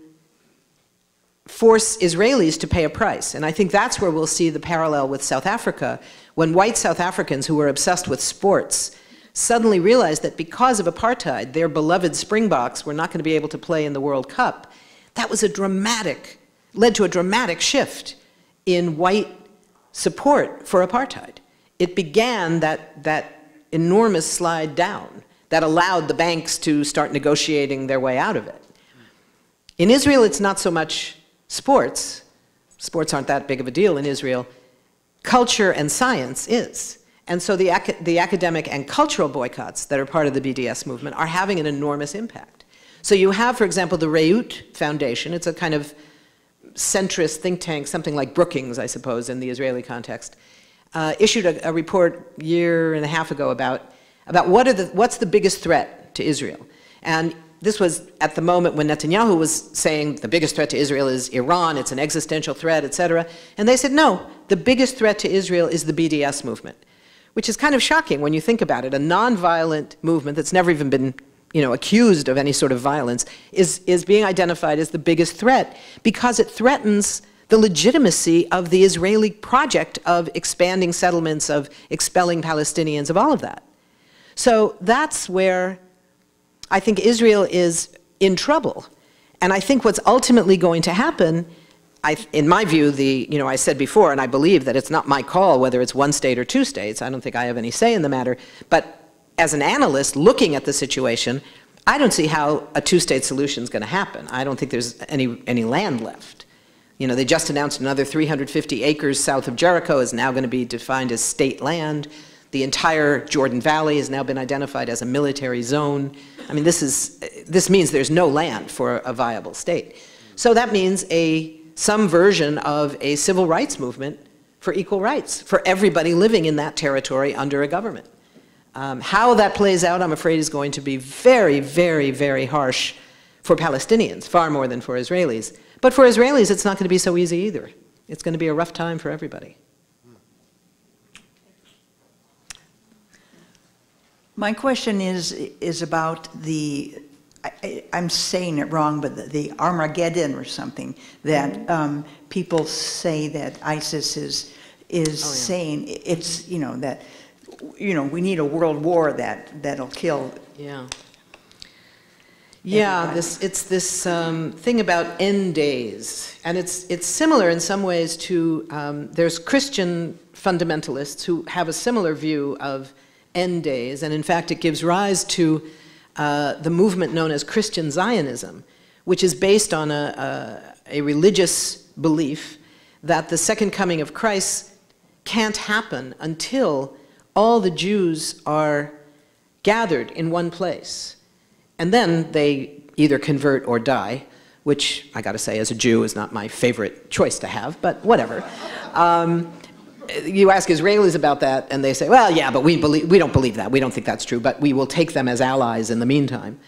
A: force Israelis to pay a price. And I think that's where we'll see the parallel with South Africa, when white South Africans who were obsessed with sports suddenly realized that because of apartheid, their beloved Springboks were not going to be able to play in the World Cup. That was led to a dramatic shift in white support for apartheid. It began that enormous slide down that allowed the banks to start negotiating their way out of it. In Israel, it's not so much sports. Sports aren't that big of a deal in Israel. Culture and science is. And so the academic and cultural boycotts that are part of the BDS movement are having an enormous impact. So you have, for example, the Reut Foundation. It's a kind of centrist think tank, something like Brookings, I suppose, in the Israeli context, issued a report a year and a half ago about what's the biggest threat to Israel. And this was at the moment when Netanyahu was saying the biggest threat to Israel is Iran, it's an existential threat, etc. And they said, no, the biggest threat to Israel is the BDS movement, which is kind of shocking when you think about it. A nonviolent movement that's never even been accused of any sort of violence is being identified as the biggest threat because it threatens the legitimacy of the Israeli project of expanding settlements, of expelling Palestinians, of all of that. So that's where I think Israel is in trouble. And I think what's ultimately going to happen, in my view, I said before, and I believe that it's not my call whether it's one state or two states. I don't think I have any say in the matter. But as an analyst looking at the situation, I don't see how a two-state solution is going to happen. I don't think there's any land left. They just announced another 350 acres south of Jericho is now going to be defined as state land. The entire Jordan Valley has now been identified as a military zone. I mean, this means there's no land for a viable state. So that means some version of a civil rights movement for equal rights for everybody living in that territory under a government. How that plays out, I'm afraid, is going to be very, very, very harsh for Palestinians, far more than for Israelis. But for Israelis, it's not going to be so easy either. It's going to be a rough time for everybody.
F: My question is about I'm saying it wrong, but the Armageddon or something that people say that ISIS is saying it's, that, we need a world war that'll kill.
A: Yeah. Yeah, it's this thing about end days, and it's similar in some ways to there's Christian fundamentalists who have a similar view of end days, and in fact it gives rise to the movement known as Christian Zionism, which is based on a religious belief that the second coming of Christ can't happen until all the Jews are gathered in one place. And then they either convert or die, which I got to say, as a Jew, is not my favorite choice to have, but whatever. You ask Israelis about that, and they say, well, yeah, but we don't believe that. We don't think that's true, but we will take them as allies in the meantime.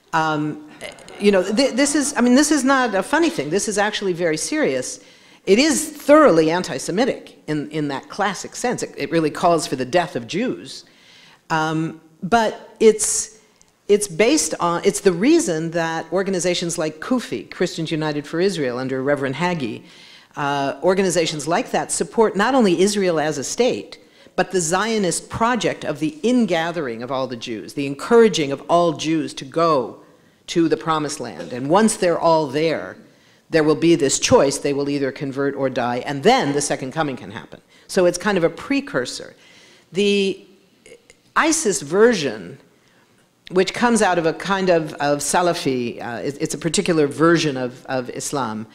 A: This is not a funny thing. This is actually very serious. It is thoroughly anti-Semitic in that classic sense. It really calls for the death of Jews. But it's based on, it's the reason that organizations like CUFI, Christians United for Israel, under Reverend Hagee, organizations like that support not only Israel as a state, but the Zionist project of the ingathering of all the Jews, the encouraging of all Jews to go to the Promised Land. And once they're all there, there will be this choice. They will either convert or die, and then the second coming can happen. So it's kind of a precursor. The ISIS version, which comes out of a kind of Salafi, it's a particular version of Islam,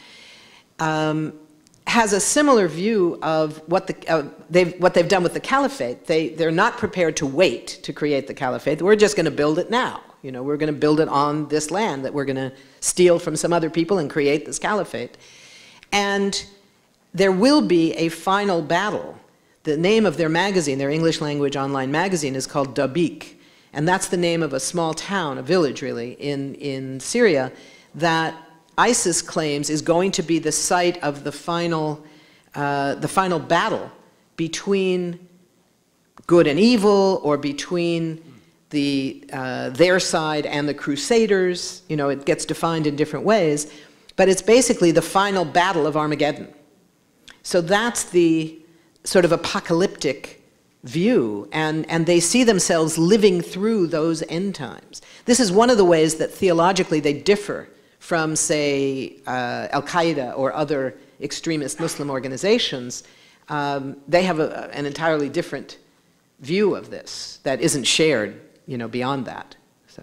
A: has a similar view of what they've done with the caliphate. They're not prepared to wait to create the caliphate. We're just going to build it now. We're going to build it on this land that we're going to steal from some other people and create this caliphate. And there will be a final battle. The name of their magazine, their English language online magazine, is called Dabiq. And that's the name of a small town, a village really, in Syria, that ISIS claims is going to be the site of the final battle between good and evil, or between their side and the Crusaders. It gets defined in different ways, but it's basically the final battle of Armageddon. So that's the sort of apocalyptic view, and they see themselves living through those end times. This is one of the ways that theologically they differ from, say, Al-Qaeda or other extremist Muslim organizations. They have an entirely different view of this that isn't shared, beyond that. So.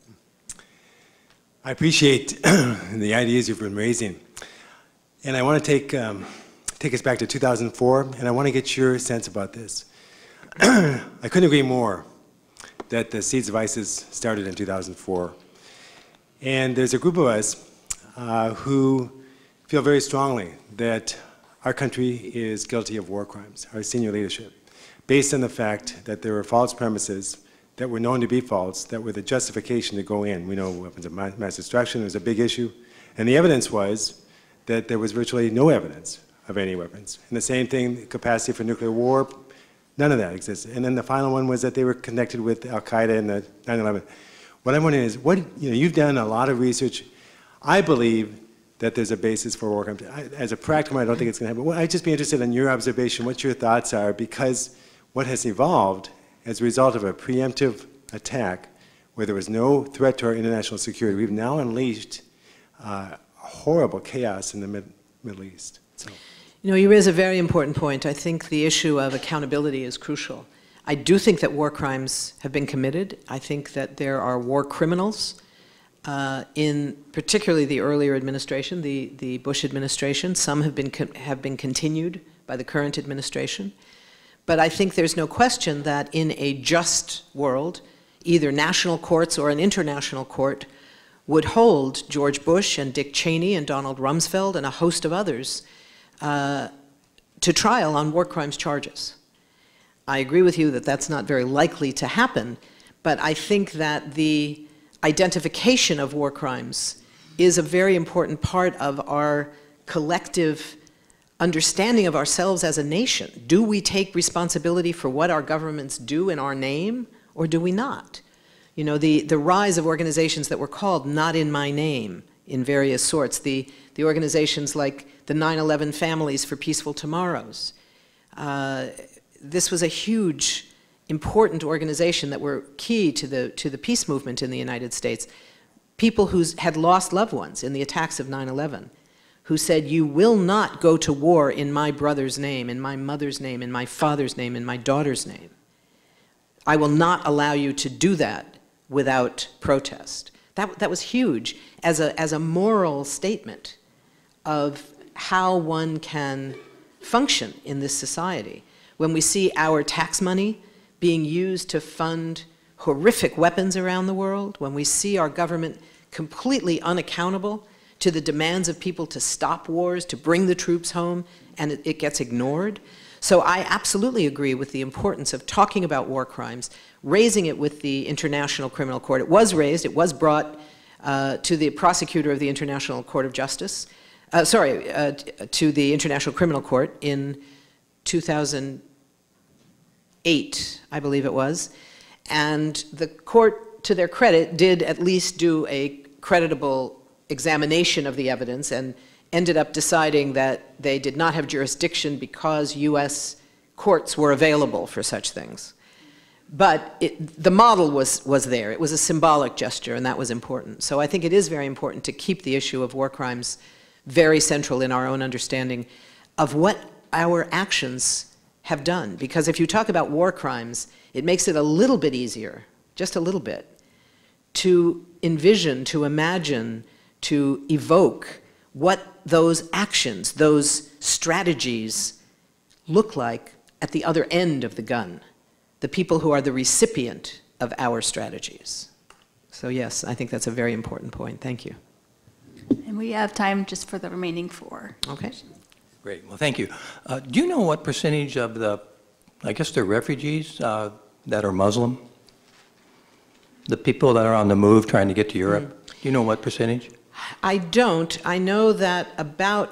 G: I appreciate the ideas you've been raising, and I want to take us back to 2004, and I want to get your sense about this. I couldn't agree more that the seeds of ISIS started in 2004. And there's a group of us who feel very strongly that our country is guilty of war crimes, our senior leadership, based on the fact that there were false premises that were known to be false, that were the justification to go in. We know weapons of mass destruction was a big issue. And the evidence was that there was virtually no evidence of any weapons. And the same thing, capacity for nuclear war, none of that existed. And then the final one was that they were connected with Al-Qaeda and the 9/11. What I'm wondering is, you've done a lot of research. I believe that there's a basis for war crimes. As a practical matter, I don't think it's going to happen. Well, I'd just be interested in your observation, what your thoughts are, because what has evolved as a result of a preemptive attack where there was no threat to our international security, we've now unleashed horrible chaos in the Middle East. So.
A: You raise a very important point. I think the issue of accountability is crucial. I do think that war crimes have been committed. I think that there are war criminals in particularly the earlier administration, the Bush administration. Some have been continued by the current administration. But I think there's no question that in a just world, either national courts or an international court would hold George Bush and Dick Cheney and Donald Rumsfeld and a host of others to trial on war crimes charges. I agree with you that that's not very likely to happen, but I think that the identification of war crimes is a very important part of our collective understanding of ourselves as a nation. Do we take responsibility for what our governments do in our name, or do we not? You know, the rise of organizations that were called Not in My Name in various sorts, the organizations like the 9/11 Families for Peaceful Tomorrows. This was a huge, important organization that were key to the peace movement in the United States. People who had lost loved ones in the attacks of 9/11, who said, you will not go to war in my brother's name, in my mother's name, in my father's name, in my daughter's name. I will not allow you to do that without protest. That was huge as a moral statement of how one can function in this society. When we see our tax money being used to fund horrific weapons around the world, when we see our government completely unaccountable to the demands of people to stop wars, to bring the troops home, and it gets ignored. So I absolutely agree with the importance of talking about war crimes, raising it with the International Criminal Court. It was raised, it was brought to the prosecutor of the International Court of Justice, to the International Criminal Court in 2008, I believe it was. And the court, to their credit, did at least do a creditable examination of the evidence and ended up deciding that they did not have jurisdiction because US courts were available for such things. But the model was there. It was a symbolic gesture, and that was important. So I think it is very important to keep the issue of war crimes very central in our own understanding of what our actions have done. Because if you talk about war crimes, it makes it a little bit easier, just a little bit, to envision, to imagine, to evoke what those actions, those strategies look like at the other end of the gun, the people who are the recipient of our strategies. So yes, I think that's a very important point. Thank you.
B: And we have time just for the remaining 4.
A: Okay.
H: Great. Well, thank you. Do you know what percentage of the, I guess they're refugees that are Muslim? The people that are on the move trying to get to Europe? Do you know what percentage?
A: I don't. I know that about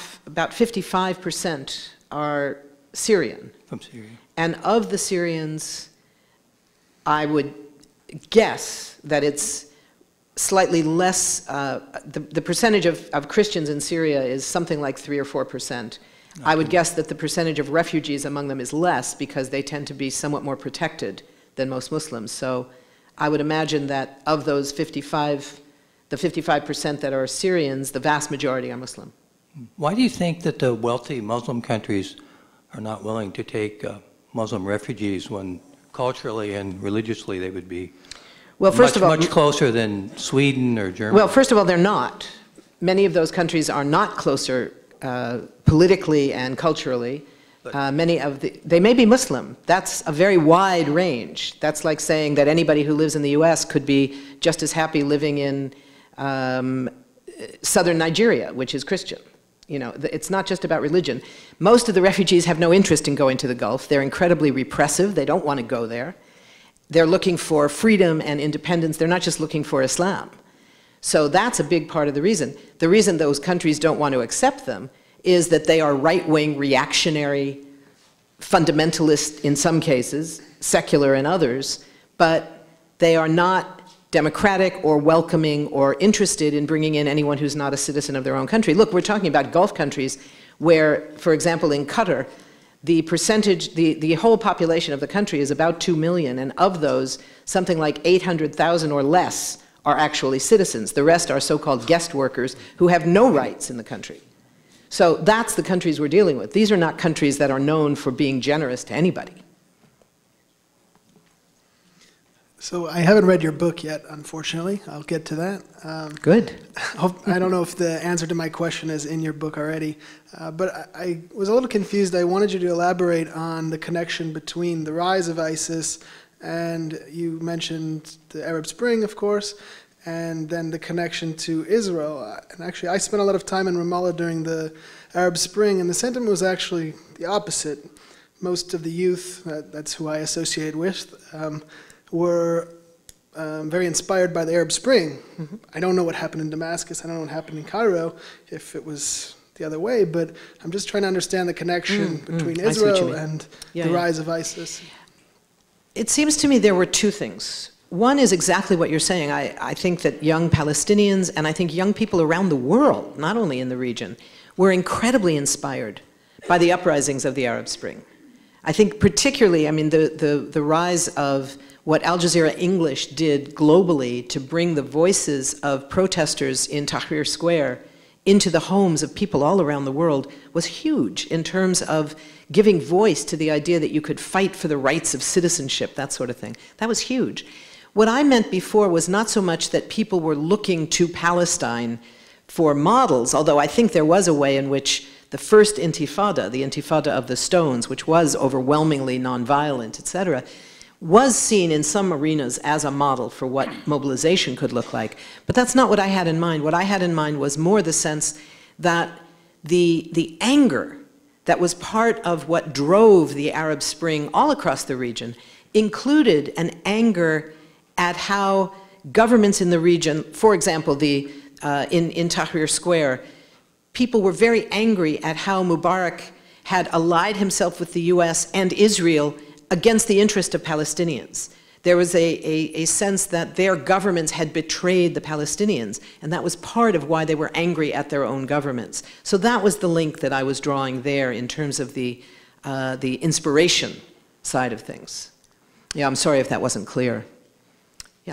A: 55% are Syrian.
H: From Syria.
A: And of the Syrians, I would guess that it's slightly less, the percentage of Christians in Syria is something like 3 or 4%. Okay. I would guess that the percentage of refugees among them is less because they tend to be somewhat more protected than most Muslims. So I would imagine that of those 55, the 55% that are Syrians, the vast majority are Muslim.
H: Why do you think that the wealthy Muslim countries are not willing to take Muslim refugees when culturally and religiously they would be much closer than Sweden or Germany?
A: Well, first of all, they're not. Many of those countries are not closer politically and culturally. They may be Muslim. That's a very wide range. That's like saying that anybody who lives in the US could be just as happy living in southern Nigeria, which is Christian. You know, it's not just about religion. Most of the refugees have no interest in going to the Gulf. They're incredibly repressive. They don't want to go there. They're looking for freedom and independence. They're not just looking for Islam. So that's a big part of the reason. The reason those countries don't want to accept them is that they are right-wing, reactionary, fundamentalist in some cases, secular in others, but they are not democratic or welcoming or interested in bringing in anyone who's not a citizen of their own country. Look, we're talking about Gulf countries where, for example, in Qatar, the percentage, the whole population of the country is about 2 million, and of those, something like 800,000 or less are actually citizens. The rest are so-called guest workers who have no rights in the country. So that's the countries we're dealing with. These are not countries that are known for being generous to anybody.
I: So I haven't read your book yet, unfortunately. I'll get to that.
A: Good.
I: I don't know if the answer to my question is in your book already, but I was a little confused. I wanted you to elaborate on the connection between the rise of ISIS And you mentioned the Arab Spring, of course, and then the connection to Israel. And actually, I spent a lot of time in Ramallah during the Arab Spring, and the sentiment was actually the opposite. Most of the youth, that's who I associate with, were very inspired by the Arab Spring. Mm-hmm. I don't know what happened in Damascus, I don't know what happened in Cairo, if it was the other way, but I'm just trying to understand the connection between Israel and the rise of ISIS.
A: It seems to me there were two things. One is exactly what you're saying. I think that young Palestinians, and I think young people around the world, not only in the region, were incredibly inspired by the uprisings of the Arab Spring. I think particularly, I mean, the rise of what Al Jazeera English did globally to bring the voices of protesters in Tahrir Square into the homes of people all around the world was huge in terms of giving voice to the idea that you could fight for the rights of citizenship, that sort of thing. That was huge. What I meant before was not so much that people were looking to Palestine for models, although I think there was a way in which the first intifada, the intifada of the stones, which was overwhelmingly nonviolent, etc., was seen in some arenas as a model for what mobilization could look like. But that's not what I had in mind. What I had in mind was more the sense that the anger that was part of what drove the Arab Spring all across the region included an anger at how governments in the region, for example, in Tahrir Square, people were very angry at how Mubarak had allied himself with the US and Israel against the interest of Palestinians. There was a sense that their governments had betrayed the Palestinians, and that was part of why they were angry at their own governments. So that was the link that I was drawing there in terms of the inspiration side of things. Yeah, I'm sorry if that wasn't clear. Yeah.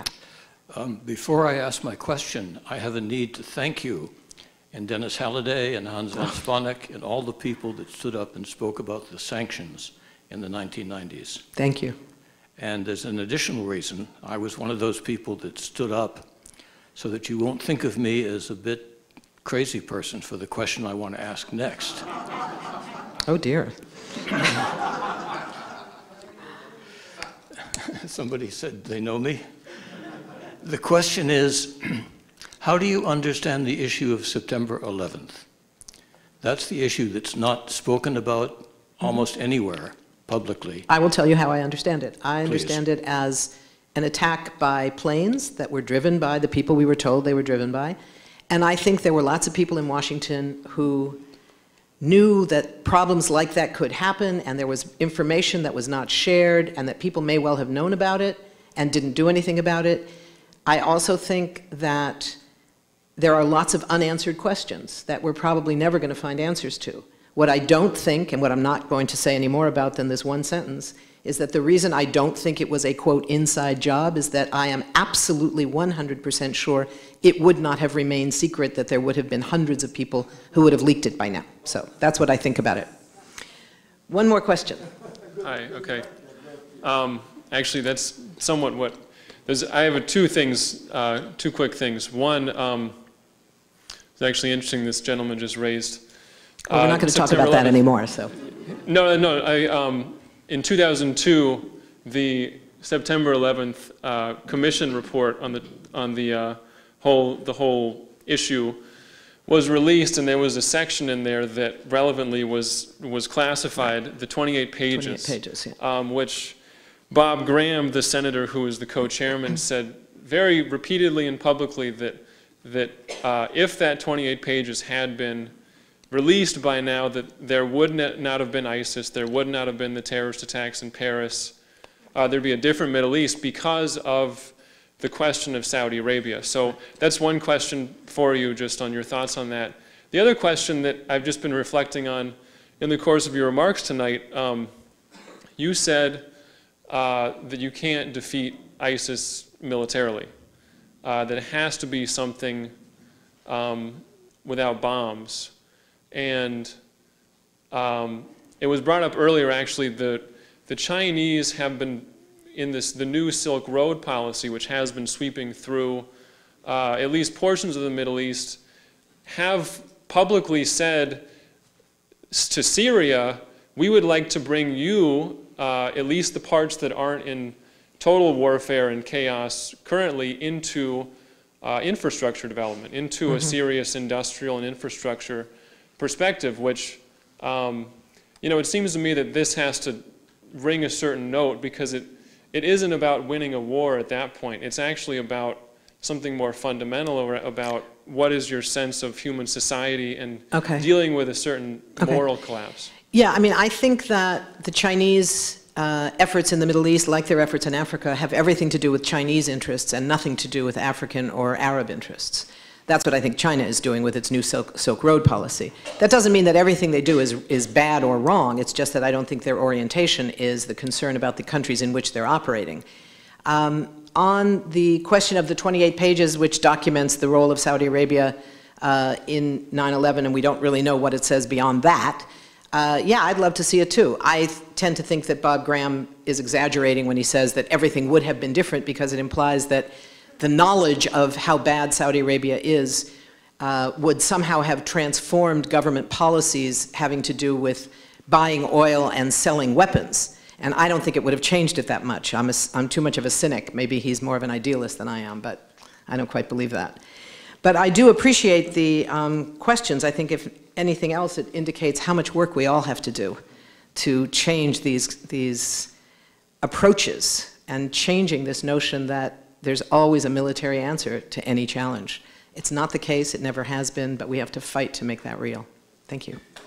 J: Before I ask my question, I have a need to thank you and Dennis Halliday and Hans von Spanek and all the people that stood up and spoke about the sanctions in the 1990s.
A: Thank you.
J: And there's an additional reason. I was one of those people that stood up so that you won't think of me as a bit crazy person for the question I want to ask next.
A: Oh dear.
J: Somebody said they know me. The question is, how do you understand the issue of September 11th? That's the issue that's not spoken about almost anywhere publicly.
A: I will tell you how I understand it. I understand it as an attack by planes that were driven by the people we were told they were driven by. And I think there were lots of people in Washington who knew that problems like that could happen, and there was information that was not shared, and that people may well have known about it and didn't do anything about it. I also think that there are lots of unanswered questions that we're probably never going to find answers to. What I don't think, and what I'm not going to say any more about than this one sentence, is that the reason I don't think it was a, quote, inside job is that I am absolutely 100% sure it would not have remained secret, that there would have been hundreds of people who would have leaked it by now. So that's what I think about it. One more question.
K: Hi, okay. Actually, that's somewhat what, I have two quick things. One, it's actually interesting this gentleman just raised.
A: Well, we're not going to talk about that anymore, so.
K: No. In 2002, the September 11th Commission report on the whole issue was released, and there was a section in there that relevantly was classified, the 28 pages.
A: 28 pages, yeah.
K: Which Bob Graham, the senator who was the co-chairman, said very repeatedly and publicly that if that 28 pages had been released by now, that there would not have been ISIS, there would not have been the terrorist attacks in Paris, there'd be a different Middle East because of the question of Saudi Arabia. So that's one question for you, just on your thoughts on that. The other question that I've just been reflecting on in the course of your remarks tonight, you said that you can't defeat ISIS militarily, that it has to be something without bombs. And it was brought up earlier, actually, that the Chinese have been in the new Silk Road policy, which has been sweeping through at least portions of the Middle East, have publicly said to Syria, we would like to bring you at least the parts that aren't in total warfare and chaos currently into infrastructure development, into a serious industrial and infrastructure perspective, which, you know, it seems to me that this has to ring a certain note, because it isn't about winning a war at that point. It's actually about something more fundamental, about what is your sense of human society and dealing with a certain moral collapse.
A: Yeah, I mean, I think that the Chinese efforts in the Middle East, like their efforts in Africa, have everything to do with Chinese interests and nothing to do with African or Arab interests. That's what I think China is doing with its new Silk Road policy. That doesn't mean that everything they do is bad or wrong. It's just that I don't think their orientation is the concern about the countries in which they're operating. On the question of the 28 pages which documents the role of Saudi Arabia in 9/11, and we don't really know what it says beyond that, yeah, I'd love to see it too. I tend to think that Bob Graham is exaggerating when he says that everything would have been different, because it implies that the knowledge of how bad Saudi Arabia is would somehow have transformed government policies having to do with buying oil and selling weapons. And I don't think it would have changed it that much. I'm too much of a cynic. Maybe he's more of an idealist than I am, but I don't quite believe that. But I do appreciate the questions. I think if anything else, it indicates how much work we all have to do to change these approaches and changing this notion that there's always a military answer to any challenge. It's not the case, it never has been, but we have to fight to make that real. Thank you.